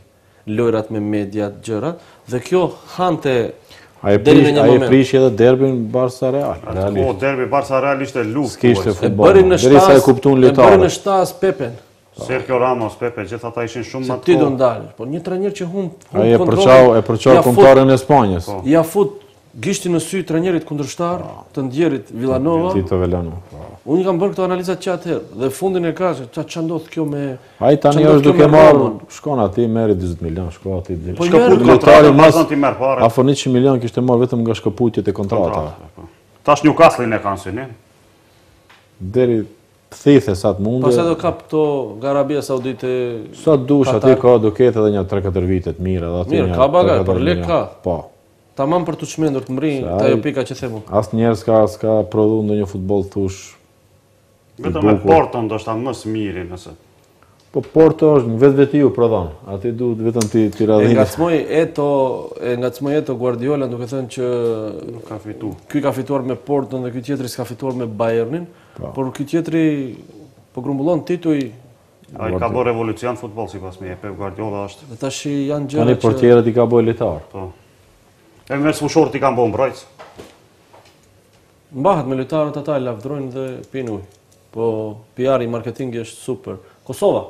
lojrat me media, gjërat, dhe kjo hante A e deri në një moment. prish edhe derbin Barca Real. Po, derbi Barca Real ishte luftë. S'kishte E futboll. bëri në Derisa e shtas, kuptuan e bëri lojtarët. në shtas Pepen. Sergio Ramos, Pepe, gjithë ata ishin shumë Se më ti do të ndalë, po një trajner që humb humb Ai e kontrollin, përçau, e përçau ja fut- kombëtarën e Spanjës. Ja fut gishtin në sy trajnerit kundërshtar, të ndjerit Villanova. Tito Vellano. Unë kam bërë këto analizat që atëherë, dhe fundin e ka që qa që ndodhë kjo me... Ai tani Ç'ndodh është kjo duke me marrë, Romën? shkon aty, merri dyzet milion, shko aty. Po shkëput merr Lojtari kontratën, mas vazhdon ti merr parë. afër njëqind milion kishte marrë vetëm nga shkëputjet e kontrata. Tash Newcastle-in e kanë synin. Deri thithe sa të munde. Pastaj do kap këto nga Arabia Saudite... Sa dush Katar. aty ka do ketë edhe një tre katër vite të mirë edhe aty. Mirë, një ka bagaj, tre katër por lek milion. ka. Po. Tamam për të çmendur të mri, Se të ai- ajo pika që themu. As njerëz ka s'ka prodhu ndonjë futboll thush. Vetëm me bukur. Porto ndoshta më së miri nëse. Po Porto është në vetvetiu prodhon. Aty duhet vetëm ti ti E radhini. ngacmoi Eto, e ngacmoi Eto Guardiola duke thënë që Nuk ka fitu. ky ka fituar me Porton dhe ky tjetri s'ka fituar me Bayernin, Po. por ky tjetri po grumbullon tituj Ai ka bërë revolucion futboll sipas meje. Pep Guardiola është. dhe tash janë Tani gjëra që portierët i ka bërë lojtar. Po. E me sfushorët i kanë bërë mbrojtës. mbahet me lojtarët ata e lavdrojnë dhe pinë ujë. Po P R-i, marketingi është super. Kosova.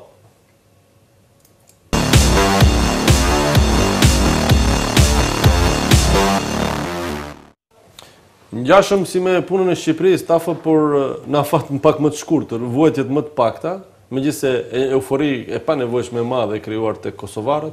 Ngjashëm si me punën e Shqipërisë, tafë, por na fat më pak më të shkurtër, vuajtjet më të pakta, megjithëse e- eufori e panevojshme e madhe e krijuar tek kosovarët.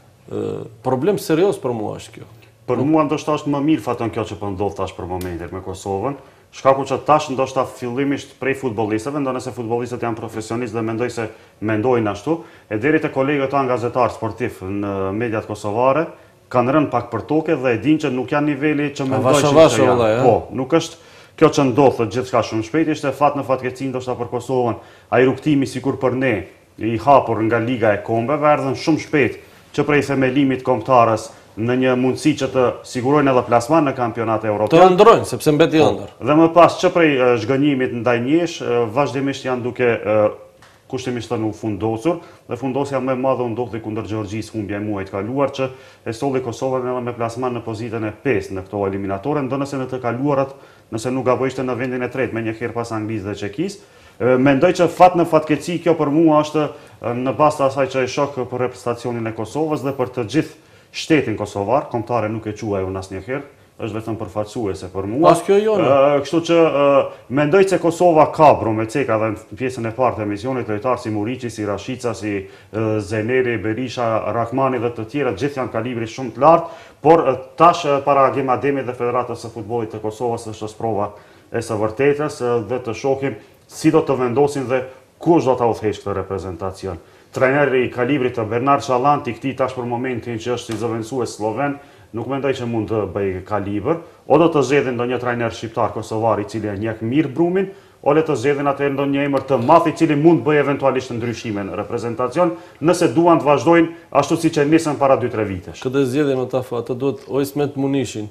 ë, Problem serioz për mua është kjo. Për mua ndoshta është më mirë faton kjo që po ndodh tash për momentin me Kosovën. Shkaku që tash ndoshta fillimisht prej futbollistëve, ndonë se futbollistët janë profesionistë dhe mendoj se mendojnë ashtu, e deri te kolegët tanë gazetar sportiv në mediat kosovare, kanë rënë pak për toke dhe e dinë që nuk janë niveli që mendojnë vasha, që vasha, janë. vallai, Po, nuk është kjo që ndodhë gjithçka shumë shpejt, ishte fat në fatkeqësi ndoshta për Kosovën, ai rrugtimi sikur për ne i hapur nga Liga e Kombeve, erdhën shumë shpejt që prej themelimit kombëtarës në një mundësi që të sigurojnë edhe plasman në kampionate Të evropian. ëndrojnë sepse mbeti ëndër. Dhe më pas që prej eh, zhgënjimit ndaj njesh, eh, vazhdimisht janë duke eh, kushtimisht të nuk fundosur, dhe fundosja më e madhe u ndodhi kundër Gjeorgjisë humbja e muajit kaluar që e solli Kosovën edhe me plasman në pozitën e pesë në këto eliminatore, ndonëse në të kaluarat, nëse nuk gaboj ishte në vendin e tretë me një herë pas Anglisë dhe Çekisë. Eh, Mendoj që fat në fatkeqësi kjo për mua është eh, në bazë të asaj që e shoh për reprezentacionin e Kosovës dhe për të gjithë shtetin kosovar, kombëtare nuk e quaj unë asnjëherë, është vetëm përfaqësuese për mua. Pas kjo jone. Ë, Kështu që ë, mendoj se Kosova ka bromeceka dhe në pjesën e parë të emisionit lojtarë si Muriqi, si Rashica, si ë, Zeneri, Berisha, Rahmani dhe të tjerë, gjithë janë kalibri shumë të lartë, por ë, tash ë, para Gemademit dhe Federatës së Futbollit të Kosovës është sprova e së vërtetës ë, dhe të shohim si do të vendosin dhe kush do ta udhëheqë këtë reprezentacion. Trajneri i kalibrit të Bernard Çallanti, këtij tash për momentin që është si zëvendësues sloven, nuk mendoj që mund të bëj kalibër, o do të zgjedhin ndonjë trajner shqiptar kosovar i cili e njeh mirë brumin, o le të zgjedhin atë ndonjë emër të madh i cili mund bëj eventualisht ndryshime në reprezentacion, nëse duan të vazhdojnë ashtu siç e nisën para dy tre vitesh. Këtë zgjedhjen o tafa, atë duhet o Ismet Munishin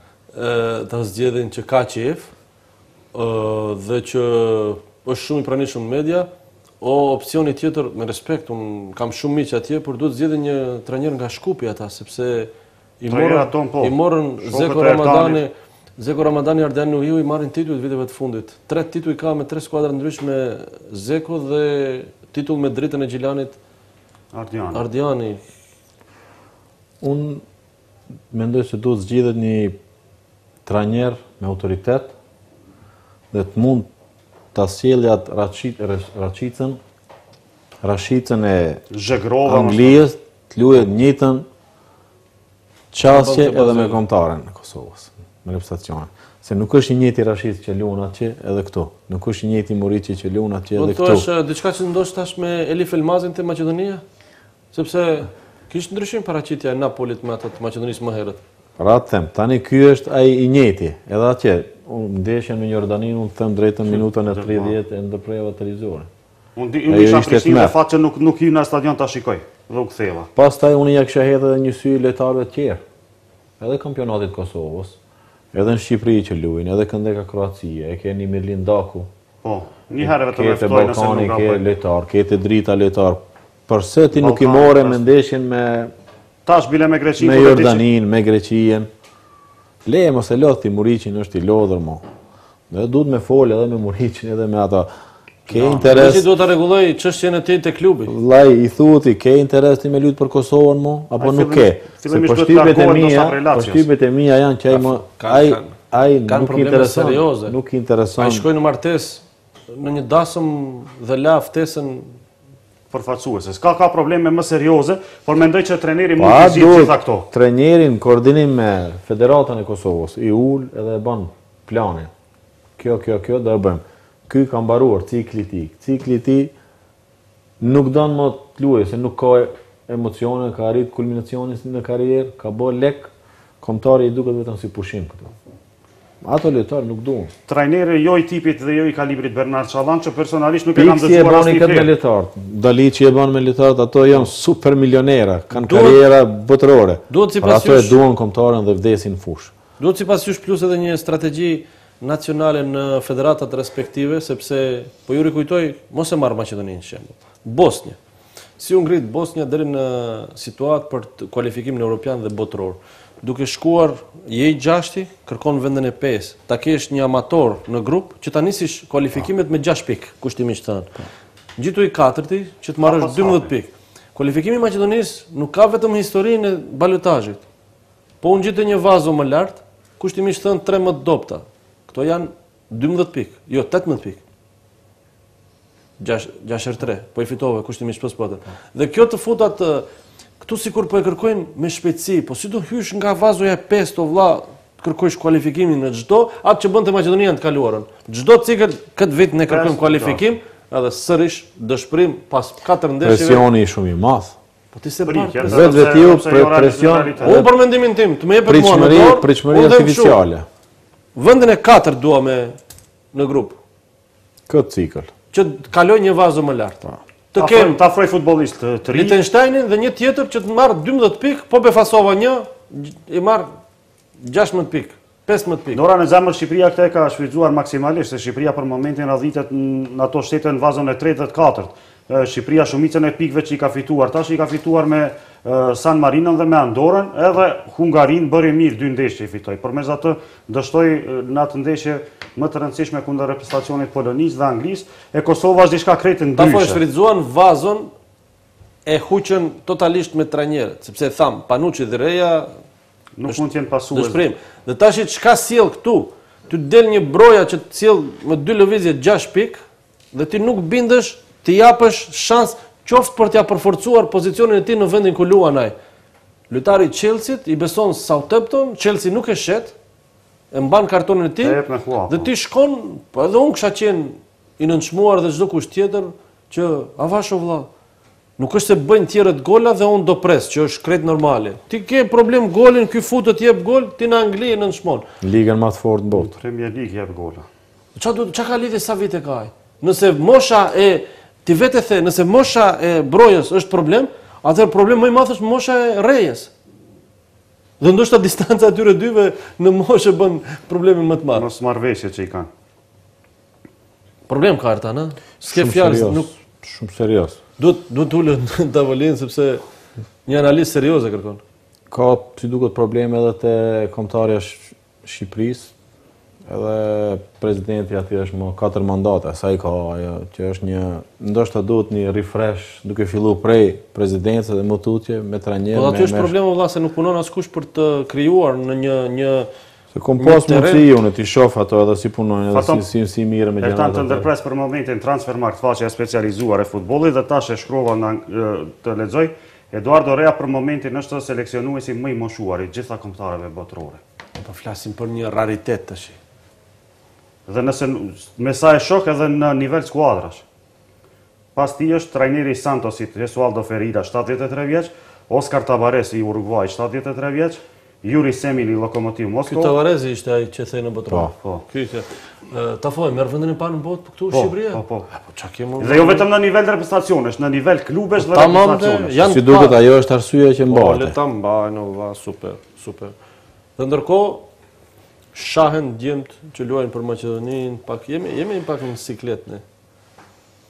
ë, ta zgjedhin që ka qef ë, dhe që është shumë i pranishëm në media, o opsioni tjetër, me respekt, unë kam shumë miq atje, por duhet zgjedhin një trajner nga Shkupi ata, sepse i Trajnerat ton, morën po. i morën Shokët Zeko e Ramadani, Zeko Ramadani Ardian Nuhiu i marrin titujt viteve të fundit. Tre tituj ka me tre skuadra ndryshme Zeko dhe titull me dritën e Gjilanit Ardian. Ardiani. Unë mendoj se duhet zgjidhet një trajner me autoritet dhe të mund ta sjellë atë Rashicën, Rashicën e Zhegrova, Anglisë, të luajë të njëjtën qasje Ka bën edhe me të kombëtaren e Kosovës, me reprezentacionin. Se nuk është i njëjti Rashic që luan atje edhe këtu. Nuk është i njëjti Muriqi që luan atje Po edhe to këtu. është diçka që ndosh tash me Elif Elmazin të Maqedonia? Sepse kishte ndryshim paraqitja e Napolit me atë të Maqedonisë më herët. Pra të them, tani ky është ai i njëjti. Edhe atje, unë ndeshjen me Jordanin, unë them drejtën minutën e tridhjetë e ndërprerjeve televiziore. Unë di- Ajo unë isha ishte Prishtinë tmerr. dhe fat që nuk nuk hy në stadion ta shikoj dhe u ktheva. Pastaj unë ja kisha hedhë edhe një sy lojtarëve të tjerë. Edhe kampionatit Kosovës, edhe në Shqipëri që luajnë, edhe këndeka Kroacia, e keni Mirlin Daku, Po, një herë vetëm e kete ftoj nëse Ballkani, nuk ka ke bëj. lojtar, kete drita lojtar. Përse ti nuk i Ballkani, more pas- me ndeshjen me Tash bile me Greqinë. Me Jordanin, me Greqien. Leje mos e lodh ti Muriqin, është i lodhur mo. Dhe duhet me folë edhe me Muriqin edhe me ata. Ke interes. Muriqi duhet ta rregulloj çështjen e tij te klubi. Vllai i thuti, ke interes ti me lut për Kosovën mo apo nuk ke? Se përshtypjet e mia, përshtypjet e mia janë që ai më ai ai nuk intereson, nuk intereson. Ai shkoi në martesë në një dasëm dhe la ftesën përfaqësuese. S'ka ka probleme më serioze, por mendoj që trajneri mund të zgjidhë gjitha këto. Trajnerin koordinim me Federatën e Kosovës, i ul edhe e bën planin. Kjo, kjo, kjo do e bëjmë. Ky ka mbaruar cikli i tij. Cikli i tij nuk don më të luajë, se nuk ka emocione, ka arrit kulminacionin në karrierë, ka bë lek, kombëtari i duket vetëm si pushim këtu. Ato lojtarë nuk duan. Trajneri jo i tipit dhe jo i kalibrit Bernard Çallan, që personalisht nuk e kam dëgjuar asnjë. Piksi e bën këtë me lojtarët. Daliçi e bën me lojtarët, ato janë super milionera, kanë karriera botërore. Duhet sipas ato e duan kombëtarën dhe vdesin fush. Duhet sipas jush plus edhe një strategji nacionale në federatat respektive, sepse po ju rikujtoj, mos e marr Maqedoninë shembull. Bosnia. Si u ngrit Bosnia deri në situatë për kualifikimin evropian dhe botëror. Duke shkuar je i gjashti, kërkon vendin e pesë. Ta kesh një amator në grup që ta nisish kualifikimet me gjashtë pikë, kushtimisht thënë. Ngjitu i katërti që të marrësh dymbëdhjetë pikë. Kualifikimi i Maqedonisë nuk ka vetëm historinë e balotazhit. Po u ngjitë një vazo më lart, kushtimisht thënë tre më të dobta. Këto janë dymbëdhjetë pikë, jo tetëmbëdhjetë pikë. gjashtëdhjetë tre, po i fitove kushtimisht pas potën. Dhe kjo të futat këtu sikur po e kërkojnë me shpejtësi, po si do hysh nga vazoja e pesë to vlla, kërkojsh kualifikimin në çdo atë që bënte Maqedonia të kaluarën. Çdo cikël këtë vit ne kërkojmë kualifikim, edhe sërish dëshpërim pas katër ndeshjeve. Presioni i shumë i madh. Po ti se bën vetë vetiu presion. Unë për mendimin tim, të më jepet mua në dorë, pritshmëri artificiale. Vendin e katërt dua me në grup. Këtë cikël. Që të kaloj një vazë më lart. Të kem ta afroj futbollist të ri. Liechtensteinin dhe një tjetër që të marr dymbëdhjetë pikë, po befasova një, i marr gjashtëdhjetë pikë, pesëmbëdhjetë pikë. Dora në zemër Shqipëria këtë ka shfrytzuar maksimalisht, se Shqipëria për momentin radhitet në ato shtete në vazën e tretë dhe të katërt. Shqipëria shumicën e pikëve që i ka fituar, tash i ka fituar me San Marinën dhe me Andorën, edhe Hungarinë bëri mirë dy ndeshje i fitoi. Përmeçatë dështoi në atë ndeshje më të rëndësishme kundër reprezentacionit Polonisë dhe Anglisë, e Kosova është diçka krejtë ndryshe. Ta po shfrytzuan vazën e huqën totalisht me trajnerët, sepse tham, Panucci dhe Reja nuk mund të jenë pasues. Dëshpërim. Dhe tash çka sjell këtu? Ty del një broja që të sjell me dy lëvizje gjashtë pikë dhe ti nuk bindesh të japësh shans qoftë për t'ia përforcuar pozicionin e tij në vendin ku luan ai. Lojtari i Chelsea i beson Southampton, Chelsea nuk e shet, e mban kartonin e tij dhe ti shkon, po edhe unë kisha qenë i nënçmuar dhe çdo kush tjetër që avash o vëlla. Nuk është se bëjnë tjerët gola dhe unë do pres, që është krejt normale. Ti ke problem golin, ky futet jep gol, ti në Angli e nënçmon. Ligën më të fortë në botë. Premier League jep gola. Çfarë çka ka lidhje sa vite ka ai? Nëse mosha e ti vetë the, nëse mosha e brojës është problem, atëherë problem më i madh është mosha e Rejës. Dhe ndoshta distanca atyre dyve në moshë bën problemin më të madh. Mos marrveshje që i kanë. Problem ka ata, në? S'ke fjalë, nuk shumë serioz. Duhet duhet ulën në tavolinë sepse një analizë serioze kërkon. Ka si duket probleme edhe te kombëtarja Shqipërisë. Edhe presidenti aty është më katër mandate, sa i ka ajo, që është një, ndoshta duhet një refresh, duke filluar prej presidencës dhe më tutje me trajner. Po aty është problemi vëlla se nuk punon askush për të krijuar në një një se kom pas mundësi unë ti shoh ato edhe si punojnë edhe si si si mirë me gjëra. Ata të ndërpres për momentin Transfermarkt, faqja e specializuar e futbollit, dhe tash e shkrova në të lexoj, Eduardo Rea për momentin është seleksionuesi më i moshuar i gjitha kombëtarëve botërore. Po flasim për një raritet tash. Dhe nëse me sa e shok edhe në nivel skuadrash. Pas ti është trajneri i Santosit, Jesualdo Ferreira, shtatëdhjetë e tre vjeç, Oscar Tabarez i Uruguay, shtatëdhjetë e tre vjeç, Yuri Semin i Lokomotiv Moskova. Ky Tabarez ishte ai që thënë në botror. Po, ky ishte. Ta foj, merr vendin e parë në botë këtu në Shqipëri. Po, po. Po çka kemi? Dhe jo vetëm në nivel reprezentacionesh, në nivel klubesh dhe reprezentacionesh. Si duket ajo është arsyeja që mbahet. Po, le ta mbajnë, valla, super, super. Dhe ndërkohë shahen djemt që luajnë për Maqedoninë, pak jemi jemi pak në siklet ne.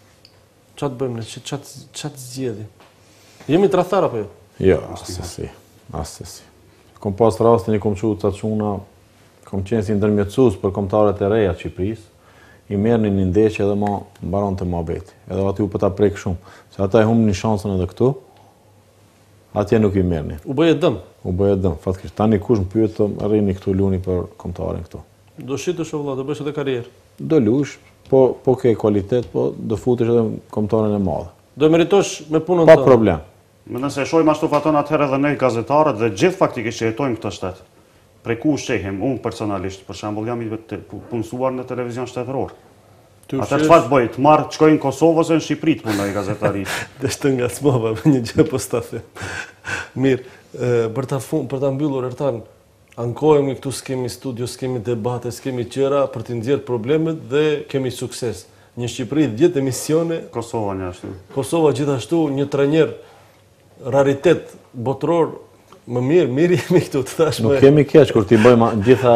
Çfarë bëjmë ne? Çat çat zgjedhim? Jemi tradhtar apo jo? Jo, asnjësi. Asesi. Kom pas rastin i kom qu të quna, kom qenë si ndërmjetësues për kombëtarët e reja të Shqipërisë, i merrnin një ndeshje edhe ma mbaron të muhabeti. Edhe aty u po ta prek shumë, se ata e humbnin shansën edhe këtu. Atje nuk i merrnin. U bëje dëm. U bëje dëm, fatkeq. Tani kush më pyet të rrini këtu luni për kombëtarin këtu. Do shitesh vëlla, do bësh edhe karrierë. Do lush, po po ke kvalitet, po do futesh edhe kombëtarin e madh. Do meritosh me punën Pa tënde. problem. Më nëse shojmë ashtu faton atëherë edhe ne gazetarët dhe gjithë faktikisht që jetojmë këtë shtet. Prej ku shehim, unë personalisht, për shembull jam i punësuar në televizion shtetëror. Ata çfarë bëj? Të marr, të shkojnë në Kosovë ose në Shqipëri të punoj gazetari. Deshtë nga smova me një gjë po sta them. Mirë, për ta fund, për ta mbyllur Ertan, ankohemi këtu, s'kemi studio, s'kemi debate, s'kemi qëra për të nxjerrë problemet dhe kemi sukses. Një Shqipëri, dhjetë emisione, Kosova një ashtu. Kosova gjithashtu, një trajner raritet botror. Më mirë, mirë jemi këtu të tashme. Nuk kemi keq kur ti bëjmë gjitha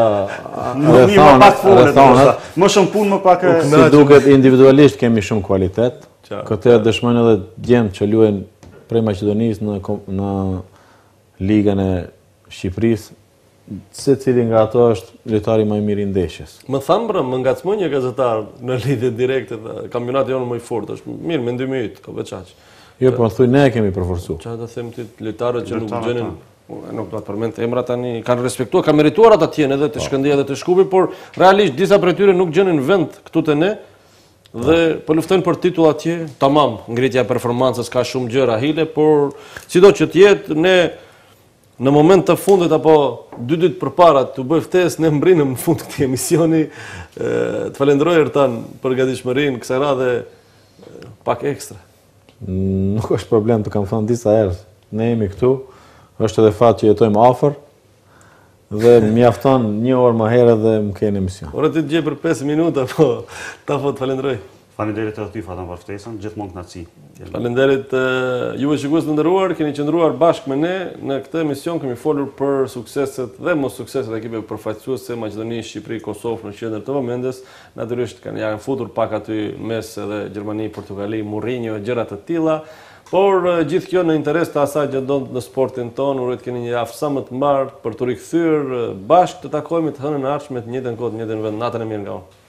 rrethanat. Më shumë punë, më pak si duket individualisht kemi shumë kvalitet. Këtë dëshmojnë edhe djemt që luajnë prej Maqedonisë në në ligën e Shqipërisë. Secili nga ato është lojtari më i mirë i ndeshjes. Më thamë bra, më ngacmoi një gazetar në lidhje direkte, kampionati jonë më i fortë është. Mirë, mendimi yt, ka veçaq. Jo, po thuj ne kemi përforcuar. Çfarë do them ti, lojtarët që nuk gjenin, nuk do të përmend emra tani, kanë respektuar, kanë merituar ata të jenë edhe të Shkëndija dhe të Shkupi, por realisht disa prej tyre nuk gjenin vend këtu te ne dhe po luftojnë për titull atje. Tamam, ngritja e performancës ka shumë gjëra hile, por sido që të jetë, ne në moment të fundit apo dy ditë përpara të bëj ftesë, ne mbrinëm në fund këtij emisioni. Të falenderoj Ertan për gatishmërinë kësaj radhe pak ekstra. Nuk është problem, të kam thënë disa herë. Ne jemi këtu, është edhe fat që jetojmë afër dhe mjafton një orë më herë dhe më keni emision. Ora ti të gjej për pesë minuta, po ta po të falenderoj. Faleminderit edhe ty Fatan për ftesën, gjithmonë kënaqësi. Faleminderit juve shikues të nderuar, keni qëndruar bashkë me ne në këtë emision, kemi folur për sukseset dhe mos sukseset e ekipeve përfaqësuese Maqedoni, Shqipëri, Kosovë në qendër të vëmendjes. Natyrisht kanë janë futur pak aty mes edhe Gjermani, Portugali, Mourinho, gjëra të tilla. Por gjithë kjo në interes të asaj që ndodh në sportin tonë. Uroj të keni një javë sa më të mbarë për të rikthyer bashkë, të takohemi të hënën e ardhshme të njëjtën kohë, të njëjtën vend. Natën e mirë nga unë.